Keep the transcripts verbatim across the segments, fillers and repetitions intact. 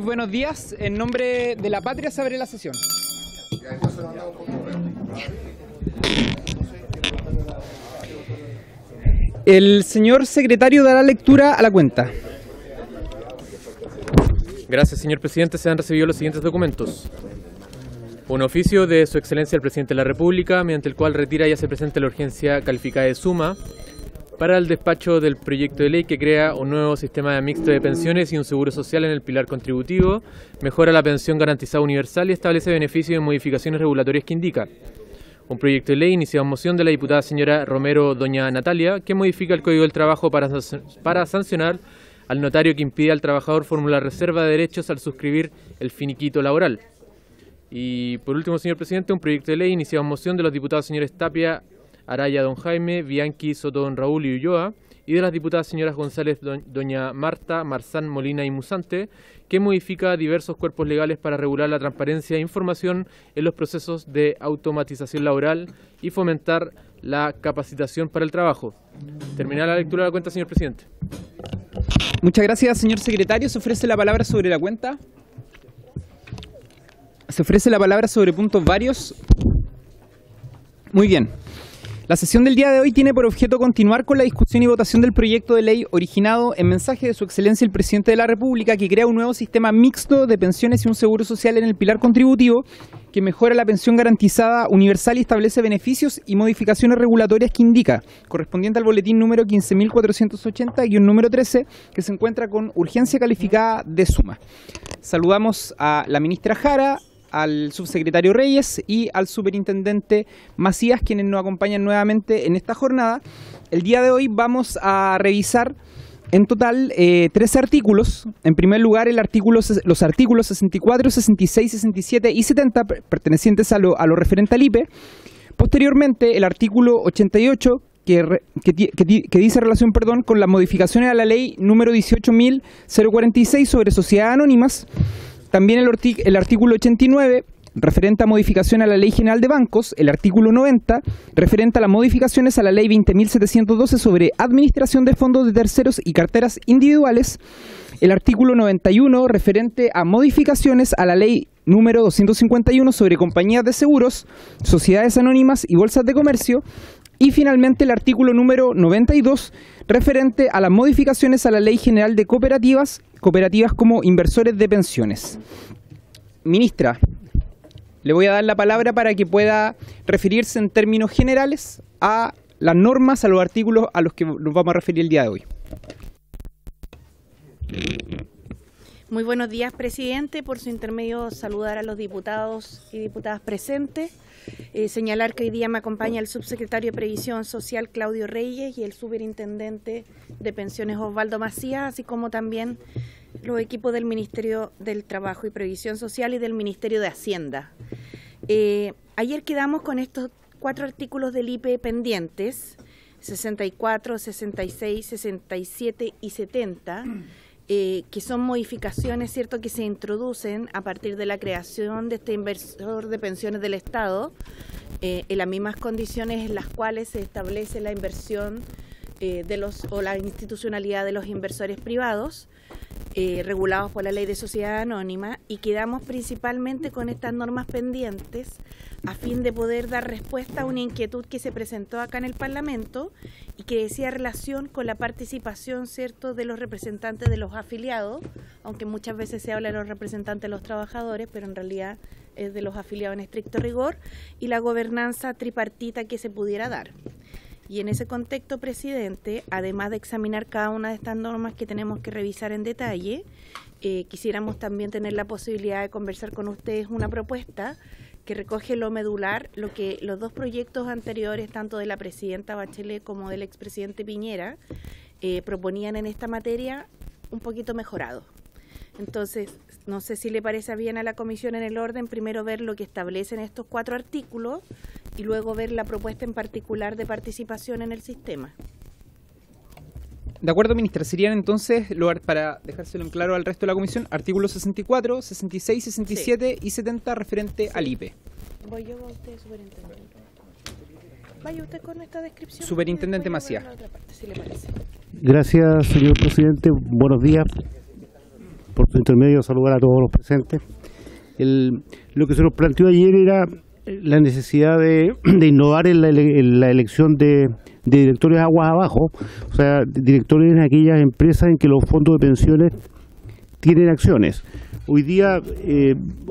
buenos días. En nombre de la patria se abre la sesión. El señor secretario dará lectura a la cuenta. Gracias, señor presidente. Se han recibido los siguientes documentos. Un oficio de Su Excelencia el Presidente de la República, mediante el cual retira y hace presente la urgencia calificada de suma para el despacho del proyecto de ley que crea un nuevo sistema mixto de pensiones y un seguro social en el pilar contributivo, mejora la pensión garantizada universal y establece beneficios y modificaciones regulatorias que indica. Un proyecto de ley iniciado en moción de la diputada señora Romero doña Natalia, que modifica el Código del Trabajo para, para sancionar al notario que impide al trabajador formular reserva de derechos al suscribir el finiquito laboral. Y por último, señor presidente, un proyecto de ley iniciado en moción de los diputados señores Tapia, Araya don Jaime, Bianchi, Soto don Raúl y Ulloa, y de las diputadas señoras González do, doña Marta, Marzán, Molina y Musante, que modifica diversos cuerpos legales para regular la transparencia e información en los procesos de automatización laboral y fomentar la capacitación para el trabajo. Terminada la lectura de la cuenta, señor presidente. Muchas gracias, señor secretario. Se ofrece la palabra sobre la cuenta. Se ofrece la palabra sobre puntos varios. Muy bien. La sesión del día de hoy tiene por objeto continuar con la discusión y votación del proyecto de ley originado en mensaje de Su Excelencia el Presidente de la República, que crea un nuevo sistema mixto de pensiones y un seguro social en el pilar contributivo que mejora la pensión garantizada universal y establece beneficios y modificaciones regulatorias que indica, correspondiente al boletín número quince mil cuatrocientos ochenta, guión número trece, que se encuentra con urgencia calificada de suma. Saludamos a la ministra Jara, al subsecretario Reyes y al superintendente Macías, quienes nos acompañan nuevamente en esta jornada. El día de hoy vamos a revisar en total eh, tres artículos. En primer lugar, el artículo, los artículos sesenta y cuatro, sesenta y seis, sesenta y siete y setenta, pertenecientes a lo, a lo referente al I P E. Posteriormente, el artículo ochenta y ocho, que, que, que, que dice relación perdón, con las modificaciones a la ley número dieciocho mil cuarenta y seis sobre sociedades anónimas. También el, el artículo ochenta y nueve, referente a modificación a la Ley General de Bancos. El artículo noventa, referente a las modificaciones a la Ley veinte mil setecientos doce sobre administración de fondos de terceros y carteras individuales. El artículo noventa y uno, referente a modificaciones a la Ley número doscientos cincuenta y uno sobre compañías de seguros, sociedades anónimas y bolsas de comercio. Y finalmente el artículo número noventa y dos, referente a las modificaciones a la Ley General de Cooperativas, cooperativas como inversores de pensiones. Ministra, le voy a dar la palabra para que pueda referirse en términos generales a las normas, a los artículos a los que nos vamos a referir el día de hoy. Muy buenos días, presidente. Por su intermedio, saludar a los diputados y diputadas presentes. Eh, señalar que hoy día me acompaña el subsecretario de Previsión Social, Claudio Reyes, y el superintendente de Pensiones, Osvaldo Macías, así como también los equipos del Ministerio del Trabajo y Previsión Social y del Ministerio de Hacienda. Eh, ayer quedamos con estos cuatro artículos del I P E pendientes, sesenta y cuatro, sesenta y seis, sesenta y siete y setenta, Eh, que son modificaciones, cierto, que se introducen a partir de la creación de este inversor de pensiones del Estado, eh, en las mismas condiciones en las cuales se establece la inversión eh, de los o la institucionalidad de los inversores privados, eh, regulados por la Ley de Sociedad Anónima, y quedamos principalmente con estas normas pendientes a fin de poder dar respuesta a una inquietud que se presentó acá en el Parlamento y que decía relación con la participación, cierto, de los representantes de los afiliados, aunque muchas veces se habla de los representantes de los trabajadores, pero en realidad es de los afiliados en estricto rigor, y la gobernanza tripartita que se pudiera dar. Y en ese contexto, presidente, además de examinar cada una de estas normas que tenemos que revisar en detalle, eh, quisiéramos también tener la posibilidad de conversar con ustedes una propuesta que recoge lo medular, lo que los dos proyectos anteriores, tanto de la presidenta Bachelet como del expresidente Piñera, eh, proponían en esta materia un poquito mejorado. Entonces, no sé si le parece bien a la comisión en el orden, primero ver lo que establecen estos cuatro artículos y luego ver la propuesta en particular de participación en el sistema. De acuerdo, ministra. Serían entonces, para dejárselo en claro al resto de la comisión, artículos sesenta y cuatro, sesenta y seis, sesenta y siete sí. y setenta referente sí. al I P E. Voy yo a usted, superintendente. Vaya usted con esta descripción. Superintendente Macías. Parte, si le parece. Gracias, señor presidente. Buenos días. por su intermedio saludar a todos los presentes. El, lo que se nos planteó ayer era la necesidad de, de innovar en la, en la elección de, de directores aguas abajo, o sea, directores en aquellas empresas en que los fondos de pensiones tienen acciones. Hoy día eh,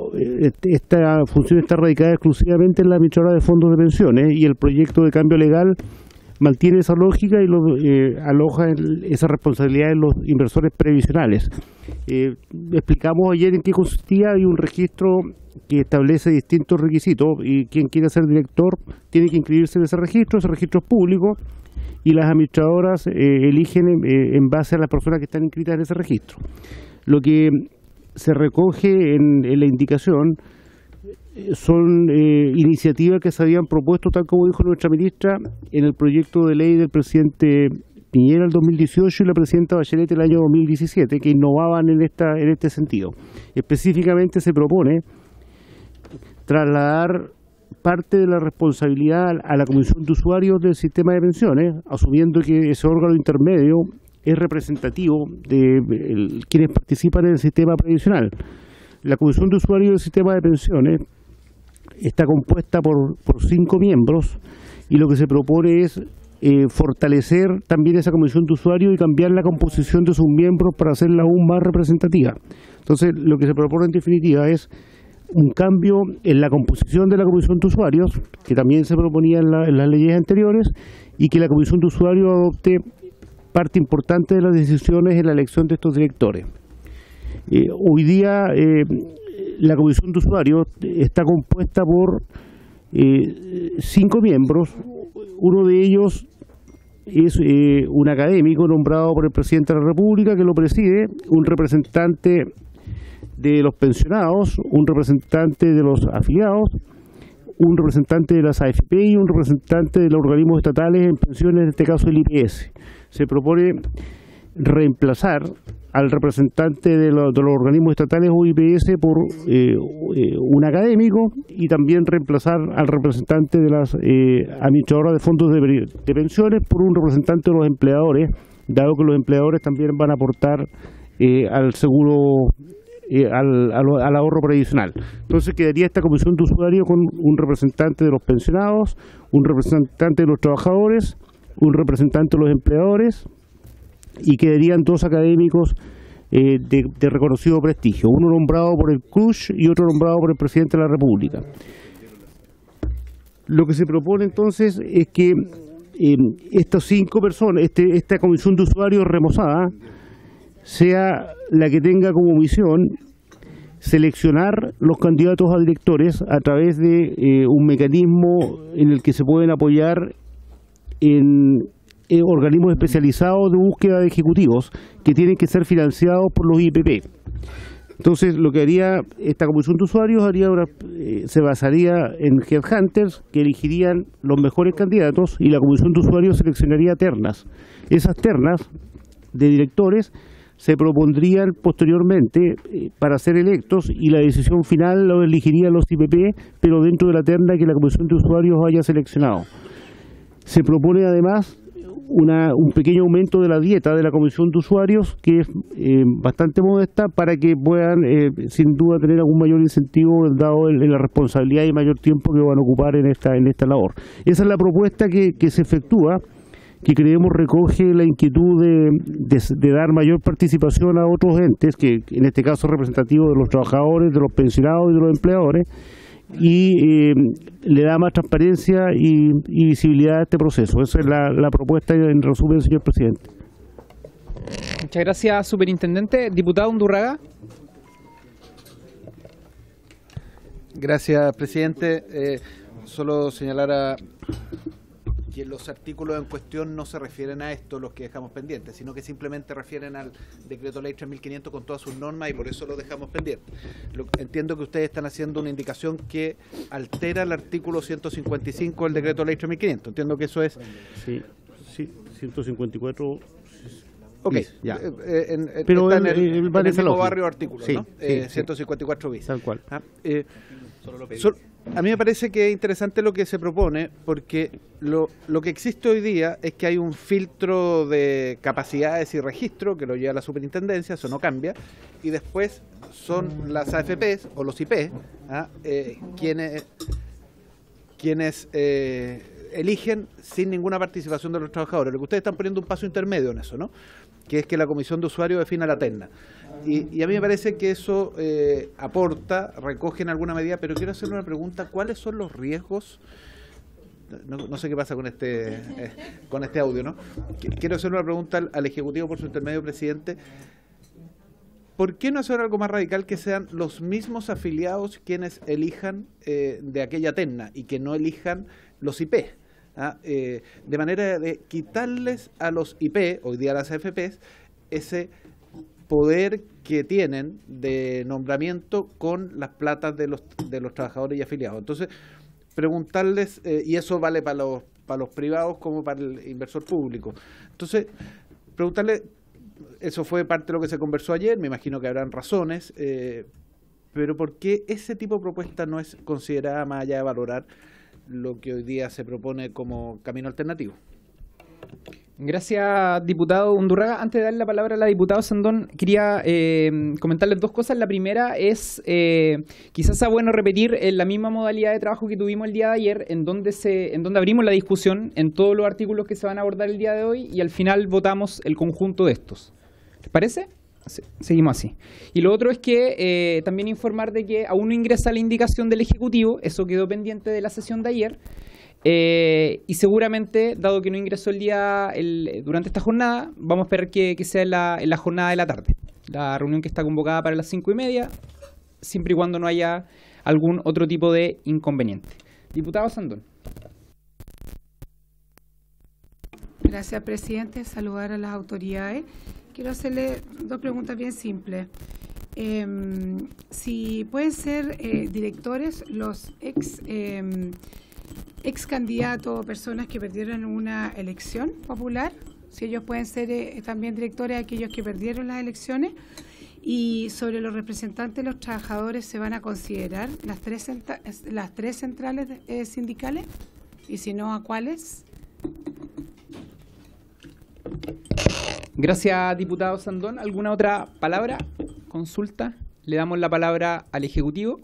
esta función está radicada exclusivamente en la administradora de fondos de pensiones y el proyecto de cambio legal mantiene esa lógica y lo, eh, aloja el, esa responsabilidad en los inversores previsionales. Eh, explicamos ayer en qué consistía. Hay un registro que establece distintos requisitos y quien quiera ser director tiene que inscribirse en ese registro. Ese registro es público y las administradoras eh, eligen eh, en base a las personas que están inscritas en ese registro. Lo que se recoge en, en la indicación son eh, iniciativas que se habían propuesto, tal como dijo nuestra ministra, en el proyecto de ley del presidente Piñera el dos mil dieciocho y la presidenta Bachelet el año dos mil diecisiete, que innovaban en esta en este sentido. Específicamente se propone trasladar parte de la responsabilidad a la Comisión de Usuarios del sistema de pensiones, asumiendo que ese órgano intermedio es representativo de el, quienes participan en el sistema previsional. La Comisión de Usuarios del sistema de pensiones está compuesta por, por cinco miembros y lo que se propone es eh, fortalecer también esa comisión de usuarios y cambiar la composición de sus miembros para hacerla aún más representativa. Entonces, lo que se propone en definitiva es un cambio en la composición de la comisión de usuarios, que también se proponía en, la, en las leyes anteriores, y que la comisión de usuarios adopte parte importante de las decisiones en la elección de estos directores. Eh, hoy día eh, la comisión de usuarios está compuesta por eh, cinco miembros. Uno de ellos es eh, un académico nombrado por el presidente de la República que lo preside, un representante de los pensionados, un representante de los afiliados, un representante de las A F P y un representante de los organismos estatales en pensiones, en este caso el I P S. Se propone reemplazar al representante de, lo, de los organismos estatales o I P S por eh, eh, un académico y también reemplazar al representante de las eh, administradoras de fondos de, de pensiones por un representante de los empleadores, dado que los empleadores también van a aportar eh, al seguro, eh, al, al, al ahorro previsional. Entonces quedaría esta comisión de usuarios con un representante de los pensionados, un representante de los trabajadores, un representante de los empleadores, y quedarían dos académicos eh, de, de reconocido prestigio, uno nombrado por el C R U S y otro nombrado por el presidente de la República. Lo que se propone entonces es que eh, estas cinco personas, este, esta comisión de usuarios remozada, sea la que tenga como misión seleccionar los candidatos a directores a través de eh, un mecanismo en el que se pueden apoyar en Eh, organismos especializados de búsqueda de ejecutivos que tienen que ser financiados por los I P P. Entonces, lo que haría esta comisión de usuarios haría una, eh, se basaría en headhunters que elegirían los mejores candidatos y la comisión de usuarios seleccionaría ternas. Esas ternas de directores se propondrían posteriormente eh, para ser electos y la decisión final lo elegirían los I P P, pero dentro de la terna que la comisión de usuarios haya seleccionado. Se propone además Una, un pequeño aumento de la dieta de la comisión de usuarios, que es eh, bastante modesta, para que puedan eh, sin duda tener algún mayor incentivo dado el, el, la responsabilidad y mayor tiempo que van a ocupar en esta en esta labor. Esa es la propuesta que, que se efectúa, que creemos recoge la inquietud de, de, de dar mayor participación a otros entes, que en este caso representativos de los trabajadores, de los pensionados y de los empleadores, y eh, le da más transparencia y, y visibilidad a este proceso. Esa es la, la propuesta en resumen, señor presidente. Muchas gracias, superintendente. Diputado Undurraga. Gracias, presidente. Eh, solo señalar a que los artículos en cuestión no se refieren a esto, los que dejamos pendientes, sino que simplemente refieren al decreto ley tres mil quinientos con todas sus normas y por eso lo dejamos pendiente. Lo, entiendo que ustedes están haciendo una indicación que altera el artículo ciento cincuenta y cinco del decreto ley tres mil quinientos. Entiendo que eso es... Sí, sí, ciento cincuenta y cuatro... Ok, bis, ya. Eh, en, en, Pero está el, en el, el, el, en el mismo lógico. barrio artículo, sí, ¿no? Sí, eh, sí. ciento cincuenta y cuatro bis. Tal cual. Ah, eh, Solo lo pedí. Sol, a mí me parece que es interesante lo que se propone, porque lo, lo que existe hoy día es que hay un filtro de capacidades y registro que lo lleva la superintendencia, eso no cambia, y después son las A F Pes o los I P ¿ah? eh, quienes, quienes eh, eligen sin ninguna participación de los trabajadores. Lo que ustedes están poniendo un paso intermedio en eso, ¿no? Que es que la comisión de usuarios defina la terna. Y, y a mí me parece que eso eh, aporta, recoge en alguna medida, pero quiero hacerle una pregunta: ¿cuáles son los riesgos? No, no sé qué pasa con este eh, con este audio, ¿no? Quiero hacerle una pregunta al, al Ejecutivo por su intermedio, presidente. ¿Por qué no hacer algo más radical, que sean los mismos afiliados quienes elijan eh, de aquella terna y que no elijan los I P? ¿Ah? Eh, de manera de quitarles a los I P, hoy día a las A F Pes, ese poder que tienen de nombramiento con las platas de los de los trabajadores y afiliados. Entonces, preguntarles, eh, y eso vale para los para los privados como para el inversor público. Entonces, preguntarle, eso fue parte de lo que se conversó ayer, me imagino que habrán razones, eh, pero ¿por qué ese tipo de propuesta no es considerada, más allá de valorar lo que hoy día se propone como camino alternativo? Gracias, diputado Undurraga. Antes de darle la palabra a la diputada Sandón, quería eh, comentarles dos cosas. La primera es, eh, quizás sea bueno repetir en la misma modalidad de trabajo que tuvimos el día de ayer, en donde, se, en donde abrimos la discusión en todos los artículos que se van a abordar el día de hoy y al final votamos el conjunto de estos. ¿Les parece? Sí, seguimos así. Y lo otro es que eh, también informar de que aún no ingresa la indicación del Ejecutivo, eso quedó pendiente de la sesión de ayer. Eh, y seguramente, dado que no ingresó el día el, durante esta jornada, vamos a esperar que, que sea en la, en la jornada de la tarde. La reunión que está convocada para las cinco y media, siempre y cuando no haya algún otro tipo de inconveniente. Diputado Sandón. Gracias, presidente. Saludar a las autoridades. Quiero hacerle dos preguntas bien simples. Eh, si pueden ser eh, directores los ex... Eh, ex candidatos o personas que perdieron una elección popular, si ellos pueden ser eh, también directores de aquellos que perdieron las elecciones, y sobre los representantes de los trabajadores, ¿se van a considerar las tres, las tres centrales eh, sindicales? Y si no, ¿a cuáles? Gracias, diputado Sandón. ¿Alguna otra palabra? ¿Consulta? Le damos la palabra al Ejecutivo.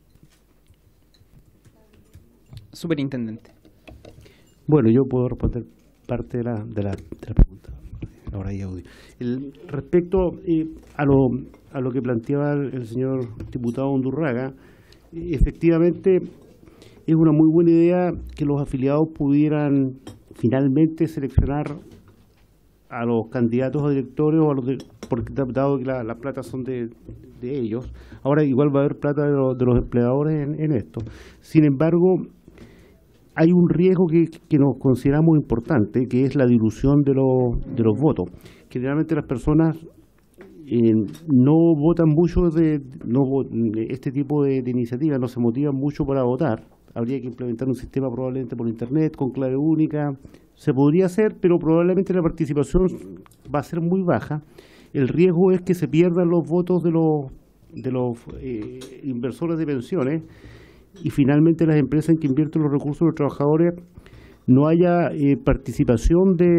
Superintendente. Bueno, yo puedo responder parte de la, de la, de la pregunta. Ahora hay audio. El, respecto eh, a, lo, a lo que planteaba el, el señor diputado Undurraga, eh, efectivamente es una muy buena idea que los afiliados pudieran finalmente seleccionar a los candidatos a directores, o a los de, porque dado que las la plata son de, de ellos. Ahora igual va a haber plata de, lo, de los empleadores en, en esto. Sin embargo, hay un riesgo que, que nos consideramos importante, que es la dilución de los, de los votos. Generalmente las personas eh, no votan mucho de no este tipo de, de iniciativas, no se motivan mucho para votar. Habría que implementar un sistema probablemente por internet, con clave única. Se podría hacer, pero probablemente la participación va a ser muy baja. El riesgo es que se pierdan los votos de los, de los eh, inversores de pensiones, y finalmente las empresas en que invierten los recursos de los trabajadores no haya eh, participación de,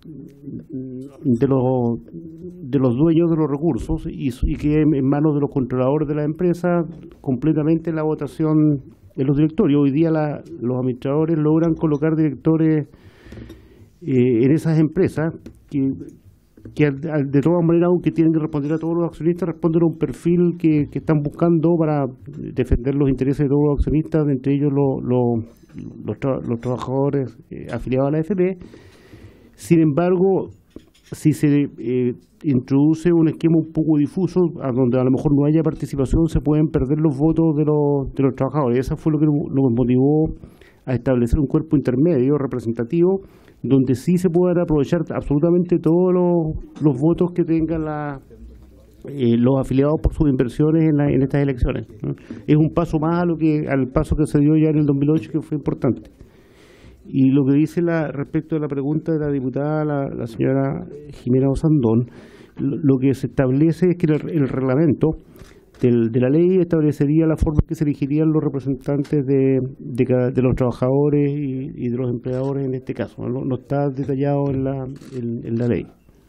de, los, de los dueños de los recursos, y, y quede en manos de los controladores de la empresa completamente la votación en los directorios. Hoy día la, los administradores logran colocar directores eh, en esas empresas que, que al, al, de todas maneras, aunque tienen que responder a todos los accionistas, responden a un perfil que, que están buscando para defender los intereses de todos los accionistas, entre ellos los, los, los, tra los trabajadores eh, afiliados a la A F P. Sin embargo, si se eh, introduce un esquema un poco difuso, a donde a lo mejor no haya participación, se pueden perder los votos de los, de los trabajadores. Eso fue lo que nos motivó a establecer un cuerpo intermedio representativo, donde sí se puedan aprovechar absolutamente todos los, los votos que tengan la, eh, los afiliados por sus inversiones en, la, en estas elecciones, ¿no? Es un paso más a lo que al paso que se dio ya en el dos mil ocho, que fue importante. Y lo que dice la, respecto a la pregunta de la diputada, la, la señora Jimena Osandón, lo, lo que se establece es que el, el reglamento del, de la ley establecería la forma en que se elegirían los representantes de, de, cada- de los trabajadores y, y de los empleadores en este caso. No, no está detallado en la, en, en la ley.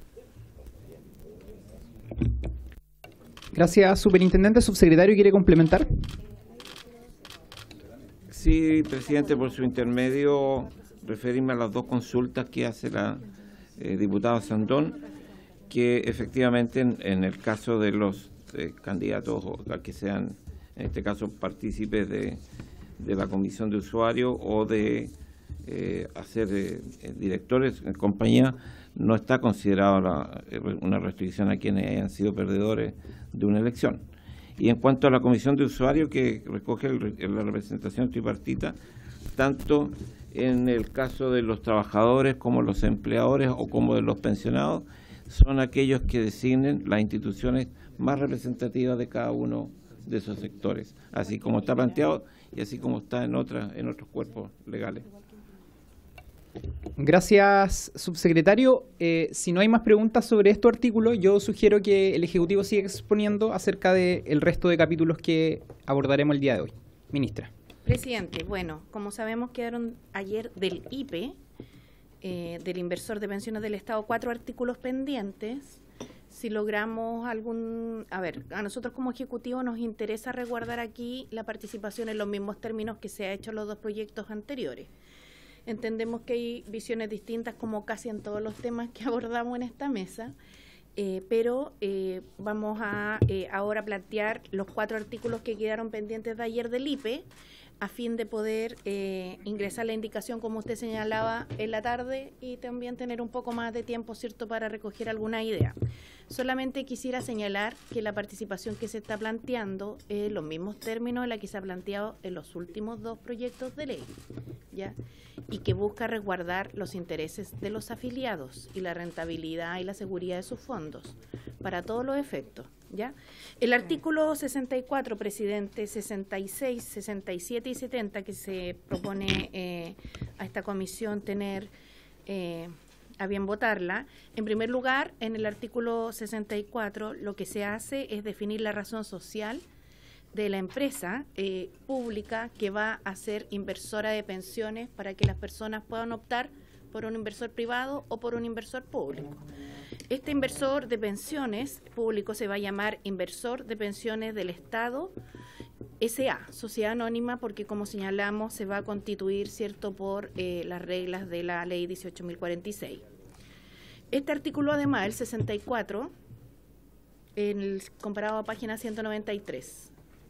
Gracias, superintendente. Subsecretario, ¿quiere complementar? Sí, presidente, por su intermedio, referirme a las dos consultas que hace la eh, diputada Sandón, que efectivamente en, en el caso de los eh, candidatos o a que sean, en este caso, partícipes de, de la comisión de usuarios o de eh, hacer eh, directores en compañía, no está considerada la, una restricción a quienes hayan sido perdedores de una elección. Y en cuanto a la comisión de usuarios, que recoge el, la representación tripartita, tanto en el caso de los trabajadores como los empleadores o como de los pensionados, son aquellos que designen las instituciones más representativas de cada uno de esos sectores, así como está planteado y así como está en otras en otros cuerpos legales. Gracias, subsecretario. Eh, si no hay más preguntas sobre este artículo, yo sugiero que el Ejecutivo siga exponiendo acerca del resto de capítulos que abordaremos el día de hoy. Ministra. Presidente, bueno, como sabemos quedaron ayer del I P E, eh, del inversor de pensiones del Estado, cuatro artículos pendientes. Si logramos algún... A ver, a nosotros como Ejecutivo nos interesa resguardar aquí la participación en los mismos términos que se ha hecho en los dos proyectos anteriores. Entendemos que hay visiones distintas como casi en todos los temas que abordamos en esta mesa, eh, pero eh, vamos a eh, ahora plantear los cuatro artículos que quedaron pendientes de ayer del I P E a fin de poder eh, ingresar la indicación, como usted señalaba, en la tarde y también tener un poco más de tiempo, ¿cierto?, para recoger alguna idea. Solamente quisiera señalar que la participación que se está planteando es los mismos términos en la que se ha planteado en los últimos dos proyectos de ley, ¿ya? Y que busca resguardar los intereses de los afiliados y la rentabilidad y la seguridad de sus fondos para todos los efectos, ¿ya? El artículo sesenta y cuatro, presidente, sesenta y seis, sesenta y siete y setenta que se propone eh, a esta comisión tener eh, a bien votarla. En primer lugar, en el artículo sesenta y cuatro lo que se hace es definir la razón social de la empresa eh, pública que va a ser inversora de pensiones para que las personas puedan optar por un inversor privado o por un inversor público. Este inversor de pensiones público se va a llamar Inversor de Pensiones del Estado S A, Sociedad Anónima, porque como señalamos se va a constituir, cierto, por eh, las reglas de la Ley dieciocho mil cuarenta y seis. Este artículo, además, el sesenta y cuatro, en el, comparado a página ciento noventa y tres,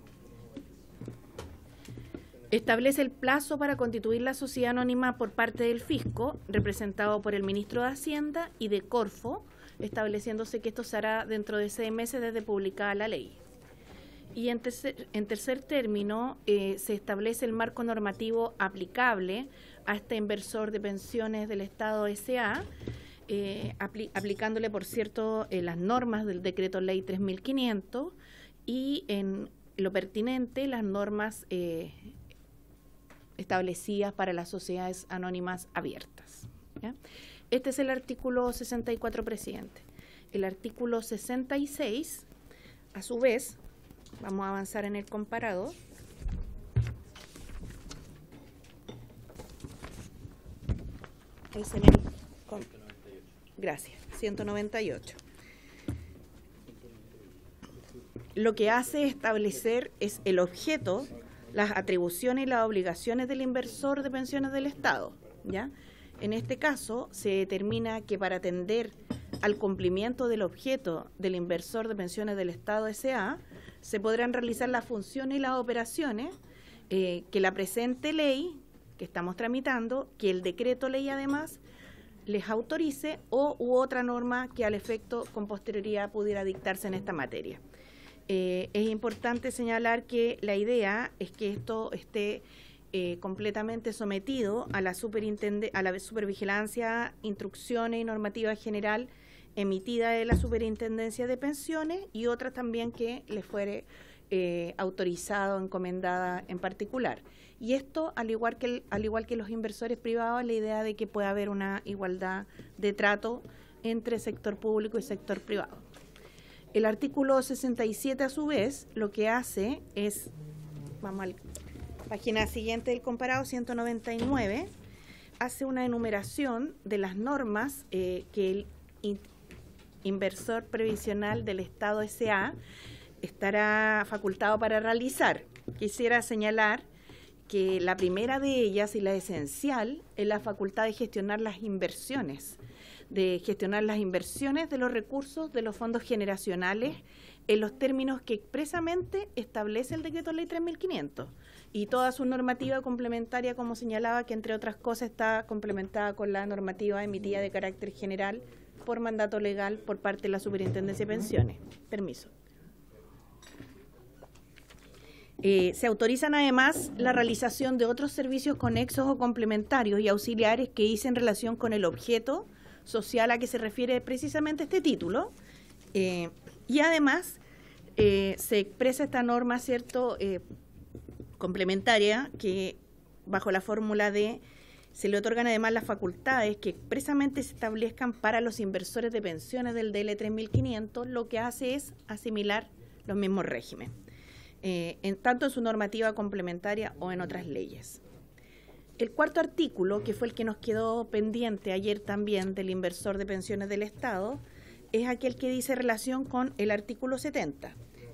establece el plazo para constituir la sociedad anónima por parte del Fisco, representado por el Ministro de Hacienda y de Corfo, estableciéndose que esto se hará dentro de seis meses desde publicada la ley. Y en tercer, en tercer término, eh, se establece el marco normativo aplicable a este inversor de pensiones del Estado S A, eh, apli aplicándole, por cierto, eh, las normas del Decreto Ley tres mil quinientos y, en lo pertinente, las normas eh, establecidas para las sociedades anónimas abiertas, ¿ya? Este es el artículo sesenta y cuatro, presidente. El artículo sesenta y seis, a su vez, vamos a avanzar en el comparado. Es en el, con, gracias, ciento noventa y ocho. Lo que hace establecer es el objeto, las atribuciones y las obligaciones del inversor de pensiones del Estado, ¿ya? En este caso, se determina que para atender al cumplimiento del objeto del inversor de pensiones del Estado S A, se podrán realizar las funciones y las operaciones eh, que la presente ley que estamos tramitando, que el decreto ley además les autorice o u otra norma que al efecto con posterioridad pudiera dictarse en esta materia. Eh, es importante señalar que la idea es que esto esté eh, completamente sometido a la, superintende a la supervigilancia, instrucciones y normativa general emitida de la Superintendencia de Pensiones y otras también que les fuere eh, autorizado o encomendada en particular. Y esto, al igual que el, al igual que los inversores privados, la idea de que pueda haber una igualdad de trato entre sector público y sector privado. El artículo sesenta y siete, a su vez, lo que hace es, vamos a la página siguiente del comparado, ciento noventa y nueve, hace una enumeración de las normas eh, que el in, inversor previsional del Estado S A estará facultado para realizar. Quisiera señalar que la primera de ellas y la esencial es la facultad de gestionar las inversiones, de gestionar las inversiones de los recursos de los fondos generacionales en los términos que expresamente establece el Decreto Ley tres mil quinientos y toda su normativa complementaria, como señalaba, que entre otras cosas está complementada con la normativa emitida de carácter general por mandato legal por parte de la Superintendencia de Pensiones. Permiso. Eh, se autorizan además la realización de otros servicios conexos o complementarios y auxiliares que hice en relación con el objeto social a que se refiere precisamente este título, eh, y además eh, se expresa esta norma, cierto, eh, complementaria, que bajo la fórmula de se le otorgan además las facultades que expresamente se establezcan para los inversores de pensiones del D L tres mil quinientos, lo que hace es asimilar los mismos regímenes, eh, en, tanto en su normativa complementaria o en otras leyes. El cuarto artículo, que fue el que nos quedó pendiente ayer también del inversor de pensiones del Estado, es aquel que dice relación con el artículo setenta,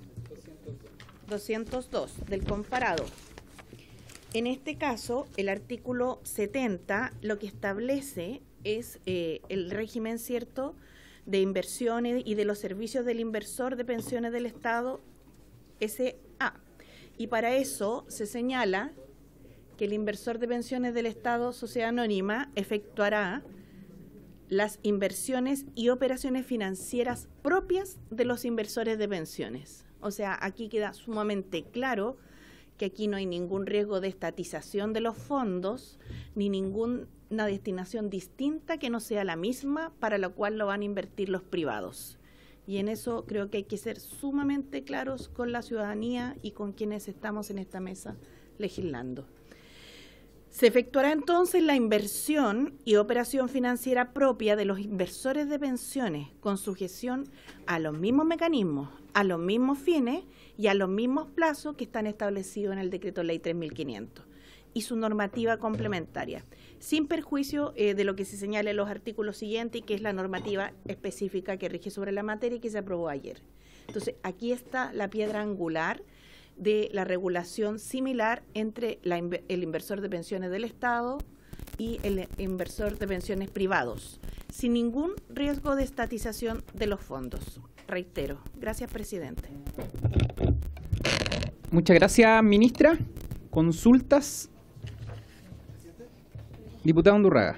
doscientos dos del comparado. En este caso, el artículo setenta lo que establece es eh, el régimen, cierto, de inversiones y de los servicios del inversor de pensiones del Estado S A. Y para eso se señala que el inversor de pensiones del Estado, Sociedad Anónima, efectuará las inversiones y operaciones financieras propias de los inversores de pensiones. O sea, aquí queda sumamente claro que aquí no hay ningún riesgo de estatización de los fondos, ni ninguna destinación distinta que no sea la misma para la cual lo van a invertir los privados. Y en eso creo que hay que ser sumamente claros con la ciudadanía y con quienes estamos en esta mesa legislando. Se efectuará entonces la inversión y operación financiera propia de los inversores de pensiones con sujeción a los mismos mecanismos, a los mismos fines y a los mismos plazos que están establecidos en el Decreto Ley tres mil quinientos y su normativa complementaria, sin perjuicio eh, de lo que se señala en los artículos siguientes y que es la normativa específica que rige sobre la materia y que se aprobó ayer. Entonces, aquí está la piedra angular de la regulación similar entre la, el inversor de pensiones del Estado y el inversor de pensiones privados, sin ningún riesgo de estatización de los fondos. Reitero. Gracias, presidente. Muchas gracias, ministra. Consultas. Diputado Undurraga.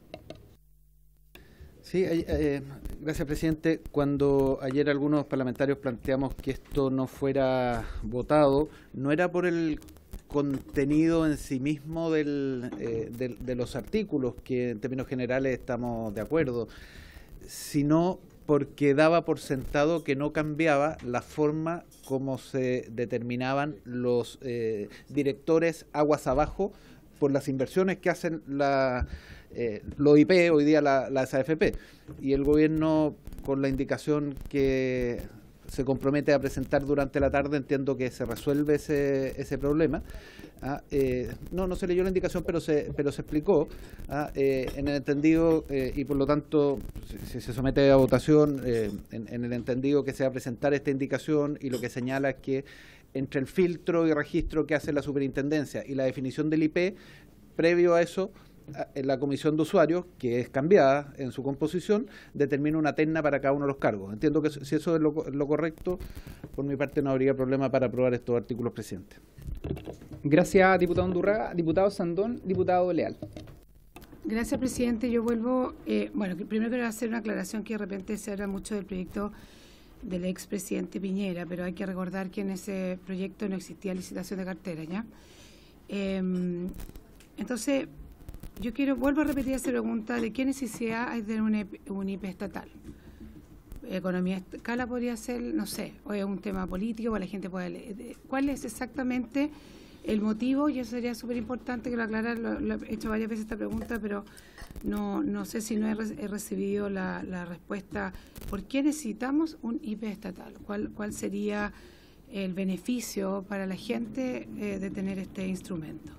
Sí, eh, gracias, presidente. Cuando ayer algunos parlamentarios planteamos que esto no fuera votado, no era por el contenido en sí mismo del, eh, de, de los artículos, que en términos generales estamos de acuerdo, sino porque daba por sentado que no cambiaba la forma como se determinaban los eh, directores aguas abajo por las inversiones que hacen la, eh, los I P, hoy día la, las A F P. Y el gobierno, con la indicación que se compromete a presentar durante la tarde, entiendo que se resuelve ese, ese problema. Ah, eh, no, no se leyó la indicación, pero se, pero se explicó ah, eh, en el entendido, eh, y por lo tanto, si, si se somete a votación, eh, en, en el entendido que se va a presentar esta indicación, y lo que señala es que entre el filtro y registro que hace la superintendencia y la definición del I P, previo a eso, en la comisión de usuarios, que es cambiada en su composición, determina una terna para cada uno de los cargos. Entiendo que si eso es lo, lo correcto, por mi parte no habría problema para aprobar estos artículos, presidente. Gracias, diputado Undurraga. Diputado Sandón, diputado Leal. Gracias, presidente. Yo vuelvo, eh, bueno, primero quiero hacer una aclaración que de repente se habla mucho del proyecto del expresidente Piñera, pero hay que recordar que en ese proyecto no existía licitación de cartera, ¿ya? Eh, entonces, yo quiero, vuelvo a repetir esa pregunta de qué necesidad hay de un, un I P estatal. Economía escala podría ser, no sé, o es un tema político, o la gente puede leer. ¿Cuál es exactamente El motivo, yo sería súper importante que lo aclarara, lo, lo he hecho varias veces esta pregunta, pero no, no sé si no he, re, he recibido la, la respuesta. ¿Por qué necesitamos un I P estatal? ¿Cuál, cuál sería el beneficio para la gente eh, de tener este instrumento?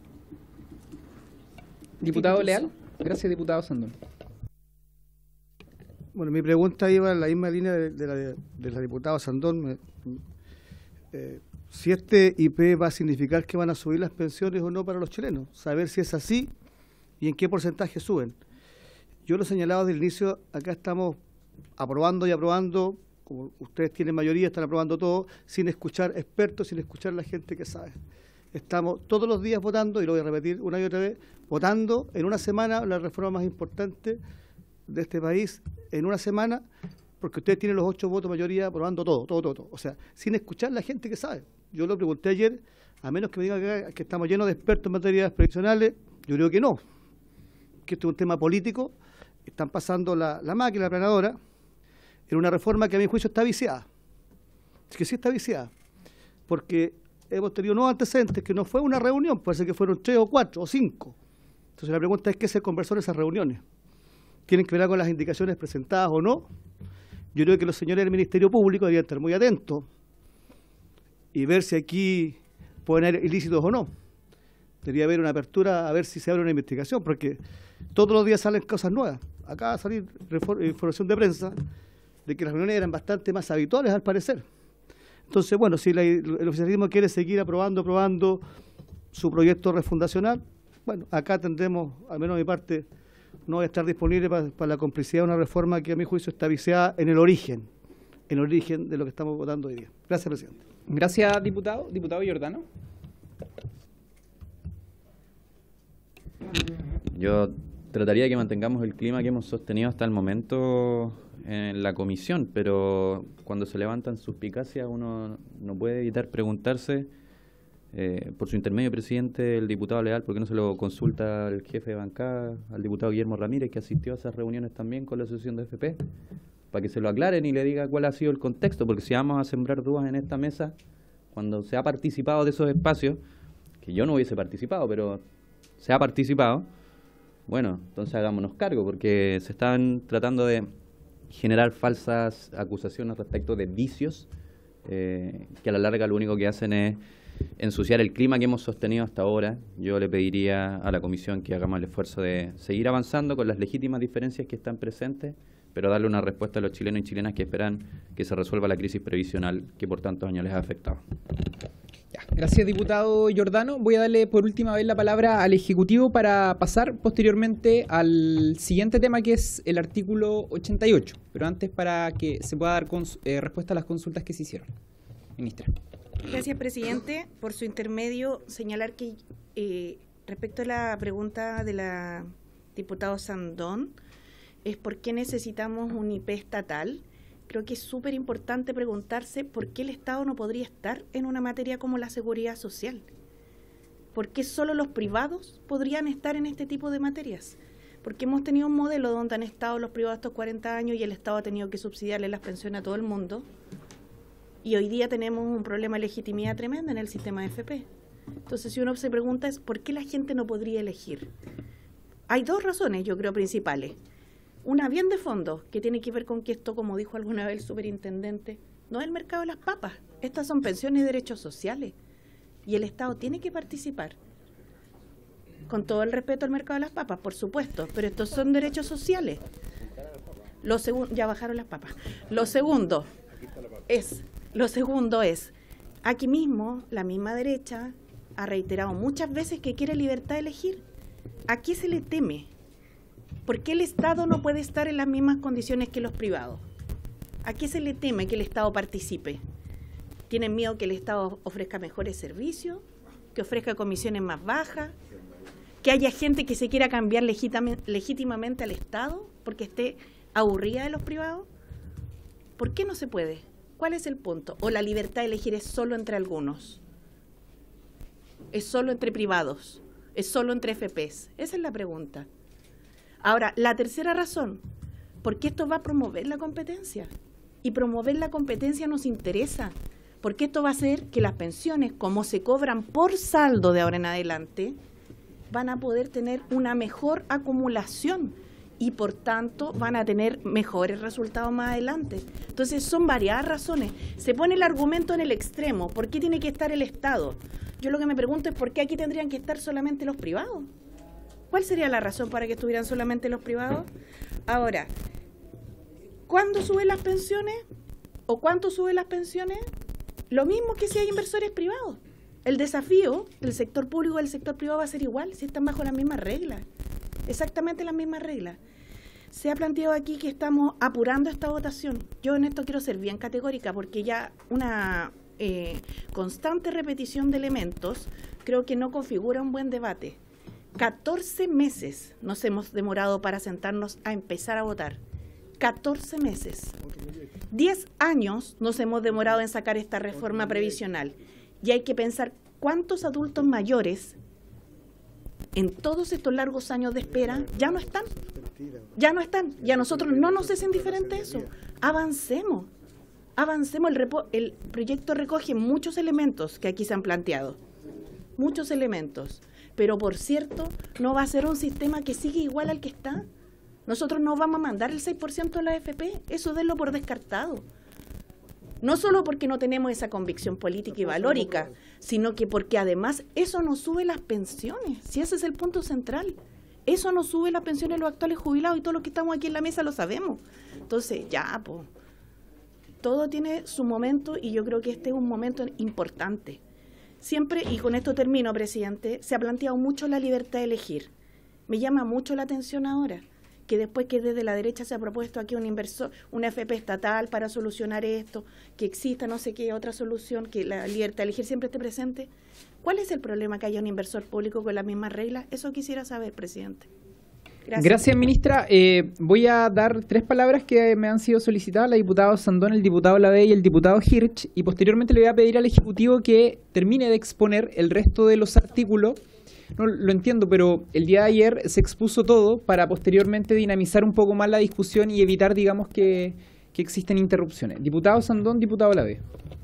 Diputado Leal. Gracias, diputado Sandón. Bueno, mi pregunta iba en la misma línea de, de, la, de la diputada Sandón. Eh, si este I P va a significar que van a subir las pensiones o no para los chilenos, saber si es así y en qué porcentaje suben. Yo lo señalaba desde el inicio, acá estamos aprobando y aprobando, como ustedes tienen mayoría, están aprobando todo, sin escuchar expertos, sin escuchar a la gente que sabe. Estamos todos los días votando, y lo voy a repetir una y otra vez, votando en una semana la reforma más importante de este país, en una semana, porque ustedes tienen los ocho votos mayoría aprobando todo, todo, todo, todo. O sea, sin escuchar a la gente que sabe. Yo lo pregunté ayer, a menos que me digan que, que estamos llenos de expertos en materias previsionales, yo creo que no, que esto es un tema político. Están pasando la, la máquina, la planadora, en una reforma que a mi juicio está viciada. Es que sí está viciada, porque hemos tenido nuevos antecedentes, que no fue una reunión, parece que fueron tres o cuatro o cinco. Entonces la pregunta es qué se conversó en esas reuniones. ¿Tienen que ver con las indicaciones presentadas o no? Yo creo que los señores del Ministerio Público deberían estar muy atentos y ver si aquí pueden haber ilícitos o no. Debería haber una apertura a ver si se abre una investigación, porque todos los días salen cosas nuevas. Acaba de salir información de prensa de que las reuniones eran bastante más habituales, al parecer. Entonces, bueno, si la, el oficialismo quiere seguir aprobando, aprobando su proyecto refundacional, bueno, acá tendremos, al menos de mi parte, no voy a estar disponible para, para la complicidad de una reforma que a mi juicio está viciada en el origen, en el origen de lo que estamos votando hoy día. Gracias, presidente. Gracias, diputado. Diputado Giordano. Yo trataría de que mantengamos el clima que hemos sostenido hasta el momento en la comisión, pero cuando se levantan suspicacias uno no puede evitar preguntarse, eh, por su intermedio, presidente, el diputado Leal, ¿por qué no se lo consulta al jefe de bancada, al diputado Guillermo Ramírez, que asistió a esas reuniones también con la asociación de F P, para que se lo aclaren y le diga cuál ha sido el contexto? Porque si vamos a sembrar dudas en esta mesa, cuando se ha participado de esos espacios, que yo no hubiese participado, pero se ha participado, bueno, entonces hagámonos cargo, porque se están tratando de generar falsas acusaciones respecto de vicios, eh, que a la larga lo único que hacen es ensuciar el clima que hemos sostenido hasta ahora. Yo le pediría a la comisión que hagamos el esfuerzo de seguir avanzando con las legítimas diferencias que están presentes, pero darle una respuesta a los chilenos y chilenas que esperan que se resuelva la crisis previsional que por tantos años les ha afectado. Ya, gracias, diputado Giordano. Voy a darle por última vez la palabra al Ejecutivo para pasar posteriormente al siguiente tema, que es el artículo ochenta y ocho, pero antes para que se pueda dar eh, respuesta a las consultas que se hicieron. Ministra. Gracias, presidente. Por su intermedio, señalar que eh, respecto a la pregunta de la diputada Sandón, es por qué necesitamos un I P estatal. Creo que es súper importante preguntarse por qué el Estado no podría estar en una materia como la seguridad social. ¿Por qué solo los privados podrían estar en este tipo de materias? Porque hemos tenido un modelo donde han estado los privados estos cuarenta años y el Estado ha tenido que subsidiarle las pensiones a todo el mundo. Y hoy día tenemos un problema de legitimidad tremenda en el sistema de F P. Entonces, si uno se pregunta es ¿por qué la gente no podría elegir? Hay dos razones, yo creo, principales. Una bien de fondo, que tiene que ver con que esto, como dijo alguna vez el superintendente, no es el mercado de las papas. Estas son pensiones y derechos sociales. Y el Estado tiene que participar. Con todo el respeto al mercado de las papas, por supuesto, pero estos son derechos sociales. Lo segundo, ya bajaron las papas. Lo segundo es, lo segundo es, aquí mismo, la misma derecha ha reiterado muchas veces que quiere libertad de elegir. ¿A qué se le teme? ¿Por qué el Estado no puede estar en las mismas condiciones que los privados? ¿A qué se le teme que el Estado participe? ¿Tienen miedo que el Estado ofrezca mejores servicios? ¿Que ofrezca comisiones más bajas? ¿Que haya gente que se quiera cambiar legítimamente al Estado porque esté aburrida de los privados? ¿Por qué no se puede? ¿Cuál es el punto? ¿O la libertad de elegir es solo entre algunos? ¿Es solo entre privados? ¿Es solo entre F Pes? Esa es la pregunta. Ahora, la tercera razón, porque esto va a promover la competencia. Y promover la competencia nos interesa, porque esto va a hacer que las pensiones, como se cobran por saldo de ahora en adelante, van a poder tener una mejor acumulación y por tanto van a tener mejores resultados más adelante. Entonces son varias razones. Se pone el argumento en el extremo, ¿por qué tiene que estar el Estado? Yo lo que me pregunto es ¿por qué aquí tendrían que estar solamente los privados? ¿Cuál sería la razón para que estuvieran solamente los privados? Ahora, ¿cuándo suben las pensiones? ¿O cuánto suben las pensiones? Lo mismo que si hay inversores privados. El desafío del sector público y del sector privado va a ser igual, si están bajo las mismas reglas. Exactamente las mismas reglas. Se ha planteado aquí que estamos apurando esta votación. Yo en esto quiero ser bien categórica porque ya una eh, constante repetición de elementos creo que no configura un buen debate. catorce meses nos hemos demorado para sentarnos a empezar a votar. catorce meses. diez años nos hemos demorado en sacar esta reforma previsional. Y hay que pensar cuántos adultos mayores en todos estos largos años de espera ya no están. Ya no están. Y a nosotros no nos es indiferente eso. Avancemos. Avancemos. El, repo, el proyecto recoge muchos elementos que aquí se han planteado. Muchos elementos. Pero, por cierto, no va a ser un sistema que sigue igual al que está. Nosotros no vamos a mandar el seis por ciento de la A F P. Eso denlo por descartado. No solo porque no tenemos esa convicción política y valórica, sino que porque además eso nos sube las pensiones. Si ese es el punto central. Eso nos sube las pensiones de los actuales jubilados y todos los que estamos aquí en la mesa lo sabemos. Entonces, ya, pues, todo tiene su momento y yo creo que este es un momento importante. Siempre, y con esto termino, presidente, se ha planteado mucho la libertad de elegir. Me llama mucho la atención ahora que después que desde la derecha se ha propuesto aquí un inversor, una F P estatal para solucionar esto, que exista no sé qué otra solución, que la libertad de elegir siempre esté presente. ¿Cuál es el problema que haya un inversor público con las mismas reglas? Eso quisiera saber, presidente. Gracias, Gracias ministra. Eh, voy a dar tres palabras que me han sido solicitadas, la diputada Sandón, el diputado Lavey y el diputado Hirsch, y posteriormente le voy a pedir al Ejecutivo que termine de exponer el resto de los artículos. No lo entiendo, pero el día de ayer se expuso todo para posteriormente dinamizar un poco más la discusión y evitar, digamos, que, que existen interrupciones. Diputado Sandón, diputado Lavey.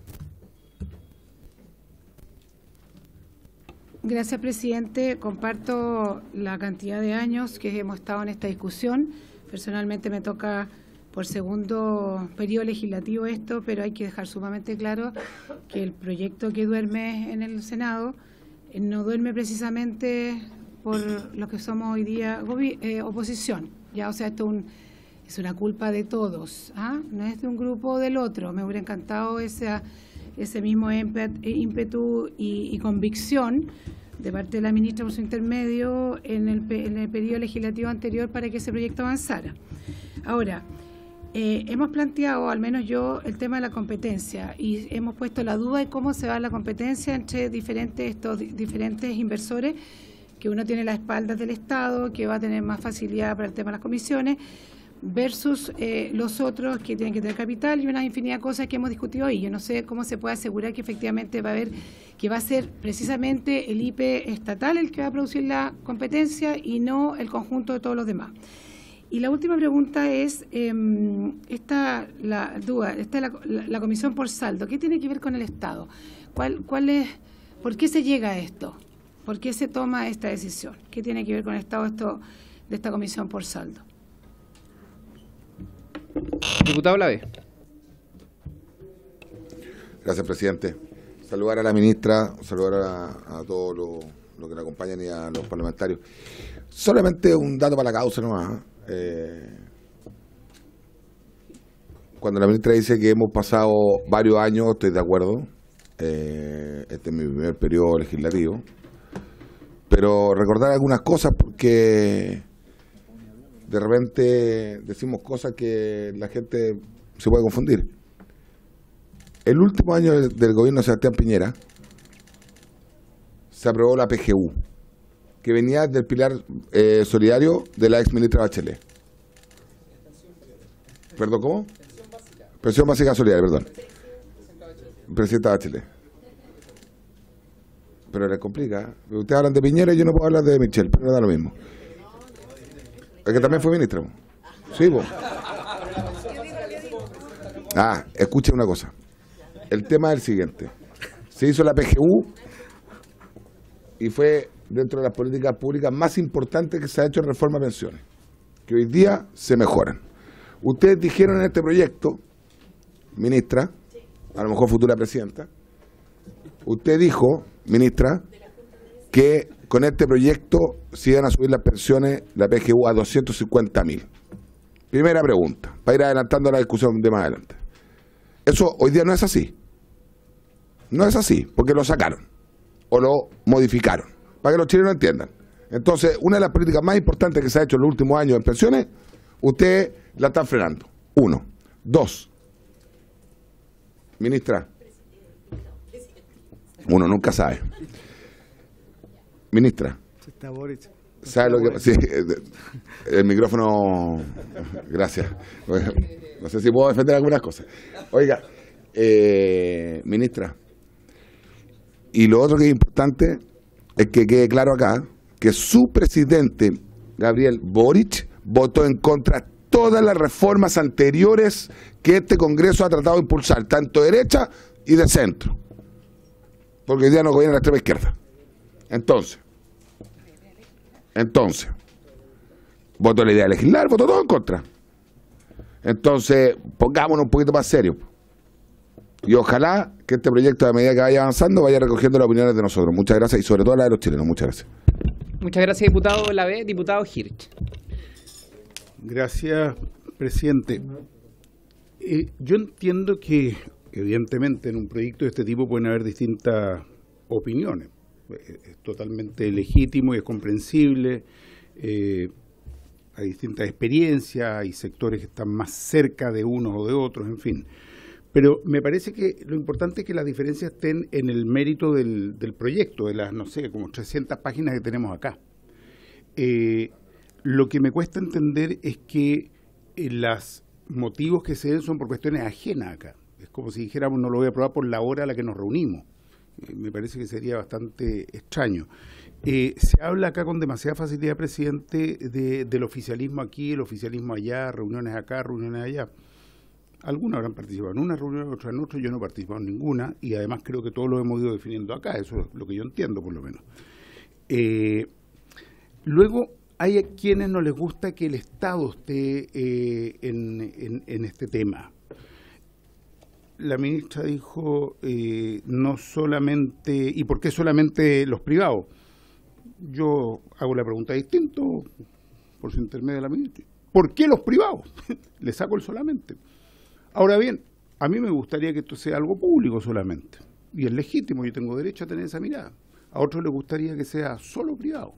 Gracias, presidente. Comparto la cantidad de años que hemos estado en esta discusión. Personalmente me toca por segundo periodo legislativo esto, pero hay que dejar sumamente claro que el proyecto que duerme en el Senado no duerme precisamente por lo que somos hoy día eh, oposición. Ya, o sea, esto un, es una culpa de todos, ¿ah? No es de un grupo o del otro. Me hubiera encantado esa, ese mismo ímpetu y, y convicción de parte de la ministra por su intermedio en el, en el periodo legislativo anterior para que ese proyecto avanzara. Ahora, Eh, hemos planteado, al menos yo, el tema de la competencia y hemos puesto la duda de cómo se va la competencia entre diferentes, estos diferentes inversores, que uno tiene las espaldas del Estado, que va a tener más facilidad para el tema de las comisiones, versus eh, los otros que tienen que tener capital y una infinidad de cosas que hemos discutido hoy. Yo no sé cómo se puede asegurar que efectivamente va a haber, que va a ser precisamente el I P E estatal el que va a producir la competencia y no el conjunto de todos los demás. Y la última pregunta es, eh, esta, la duda, esta la, la, la comisión por saldo, ¿qué tiene que ver con el Estado? ¿Cuál, cuál es, ¿Por qué se llega a esto? ¿Por qué se toma esta decisión? ¿Qué tiene que ver con el Estado esto de esta comisión por saldo? Diputado Lavey. Gracias, presidente. Saludar a la ministra, saludar a, a todos los lo que la acompañan y a los parlamentarios. Solamente un dato para la causa nomás. Eh, cuando la ministra dice que hemos pasado varios años, estoy de acuerdo. Eh, este es mi primer periodo legislativo. Pero recordar algunas cosas porque de repente decimos cosas que la gente se puede confundir. El último año del, del gobierno de Sebastián Piñera se aprobó la P G U, que venía del pilar eh, solidario de la ex ministra Bachelet. ¿Perdón, cómo? Pensión básica solidaria, perdón. Presidenta Bachelet. Pero le complica. Ustedes hablan de Piñera y yo no puedo hablar de Michelle, pero da lo mismo. Es que también fue ministra. Sí, vos. Ah, escuche una cosa. el tema es el siguiente. Se hizo la P G U y fue dentro de las políticas públicas más importantes que se ha hecho en reforma a pensiones, que hoy día se mejoran. Ustedes dijeron en este proyecto, ministra, a lo mejor futura presidenta, usted dijo, ministra, que con este proyecto se iban a subir las pensiones, la P G U, a doscientos cincuenta mil. Primera pregunta, para ir adelantando la discusión de más adelante. Eso hoy día no es así. No es así, porque lo sacaron o lo modificaron, para que los chilenos entiendan. Entonces, una de las políticas más importantes que se ha hecho en los últimos años en pensiones, ustedes la están frenando. Uno. Dos. Ministra. Uno nunca sabe. Ministra. ¿Sabe lo que sí, el micrófono? Gracias. No sé si puedo defender algunas cosas. Oiga, eh, ministra. Y lo otro que es importante es que quede claro acá que su presidente, Gabriel Boric, votó en contra de todas las reformas anteriores que este Congreso ha tratado de impulsar, tanto de derecha y de centro. Porque hoy día no gobierna la extrema izquierda. Entonces, entonces, votó la idea de legislar, votó todo en contra. Entonces, pongámonos un poquito más serios. Y ojalá que este proyecto, a medida que vaya avanzando, vaya recogiendo las opiniones de nosotros. Muchas gracias, y sobre todo las de los chilenos. Muchas gracias. Muchas gracias, diputado Lavé. Diputado Hirsch. Gracias, presidente. Eh, yo entiendo que, evidentemente, en un proyecto de este tipo pueden haber distintas opiniones. Es totalmente legítimo y es comprensible. Eh, hay distintas experiencias, hay sectores que están más cerca de unos o de otros, en fin. Pero me parece que lo importante es que las diferencias estén en el mérito del, del proyecto, de las, no sé, como trescientas páginas que tenemos acá. Eh, lo que me cuesta entender es que eh, los motivos que se den son por cuestiones ajenas acá. Es como si dijéramos, no lo voy a aprobar por la hora a la que nos reunimos. Eh, me parece que sería bastante extraño. Eh, se habla acá con demasiada facilidad, presidente, de, del oficialismo aquí, el oficialismo allá, reuniones acá, reuniones allá. Algunos habrán participado en una reunión, otras en otra. Yo no he participado en ninguna, y además creo que todos lo hemos ido definiendo acá, eso es lo que yo entiendo por lo menos. Eh, luego, hay a quienes no les gusta que el Estado esté eh, en, en, en este tema. La ministra dijo, eh, no solamente, ¿y por qué solamente los privados? Yo hago la pregunta distinto, por su intermedio de la ministra. ¿Por qué los privados? Le saco el solamente. Ahora bien, a mí me gustaría que esto sea algo público solamente, y es legítimo, yo tengo derecho a tener esa mirada. A otros les gustaría que sea solo privado.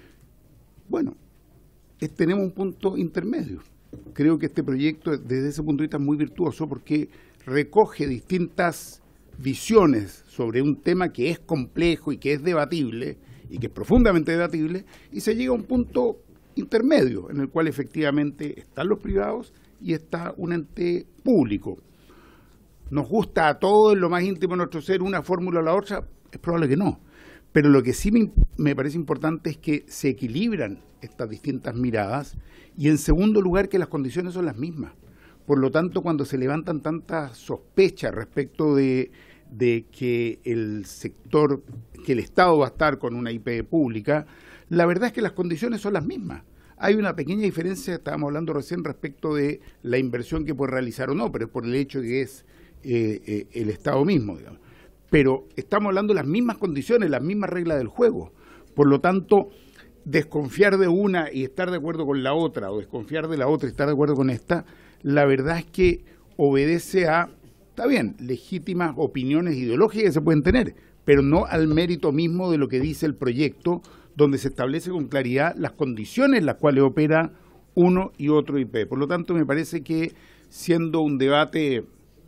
Bueno, es, tenemos un punto intermedio. Creo que este proyecto, desde ese punto de vista, es muy virtuoso porque recoge distintas visiones sobre un tema que es complejo y que es debatible, y que es profundamente debatible, y se llega a un punto intermedio, en el cual efectivamente están los privados y está un ente público. ¿Nos gusta a todos en lo más íntimo de nuestro ser una fórmula o la otra? Es probable que no. Pero lo que sí me, me parece importante es que se equilibran estas distintas miradas, y en segundo lugar que las condiciones son las mismas. Por lo tanto, cuando se levantan tantas sospechas respecto de, de que el sector, que el Estado va a estar con una I P pública, la verdad es que las condiciones son las mismas. Hay una pequeña diferencia, estábamos hablando recién respecto de la inversión que puede realizar o no, pero es por el hecho de que es eh, eh, el Estado mismo, digamos. Pero estamos hablando de las mismas condiciones, las mismas reglas del juego. Por lo tanto, desconfiar de una y estar de acuerdo con la otra, o desconfiar de la otra y estar de acuerdo con esta, la verdad es que obedece a, está bien, legítimas opiniones ideológicas que se pueden tener, pero no al mérito mismo de lo que dice el proyecto, donde se establece con claridad las condiciones en las cuales opera uno y otro I P. Por lo tanto, me parece que, siendo un debate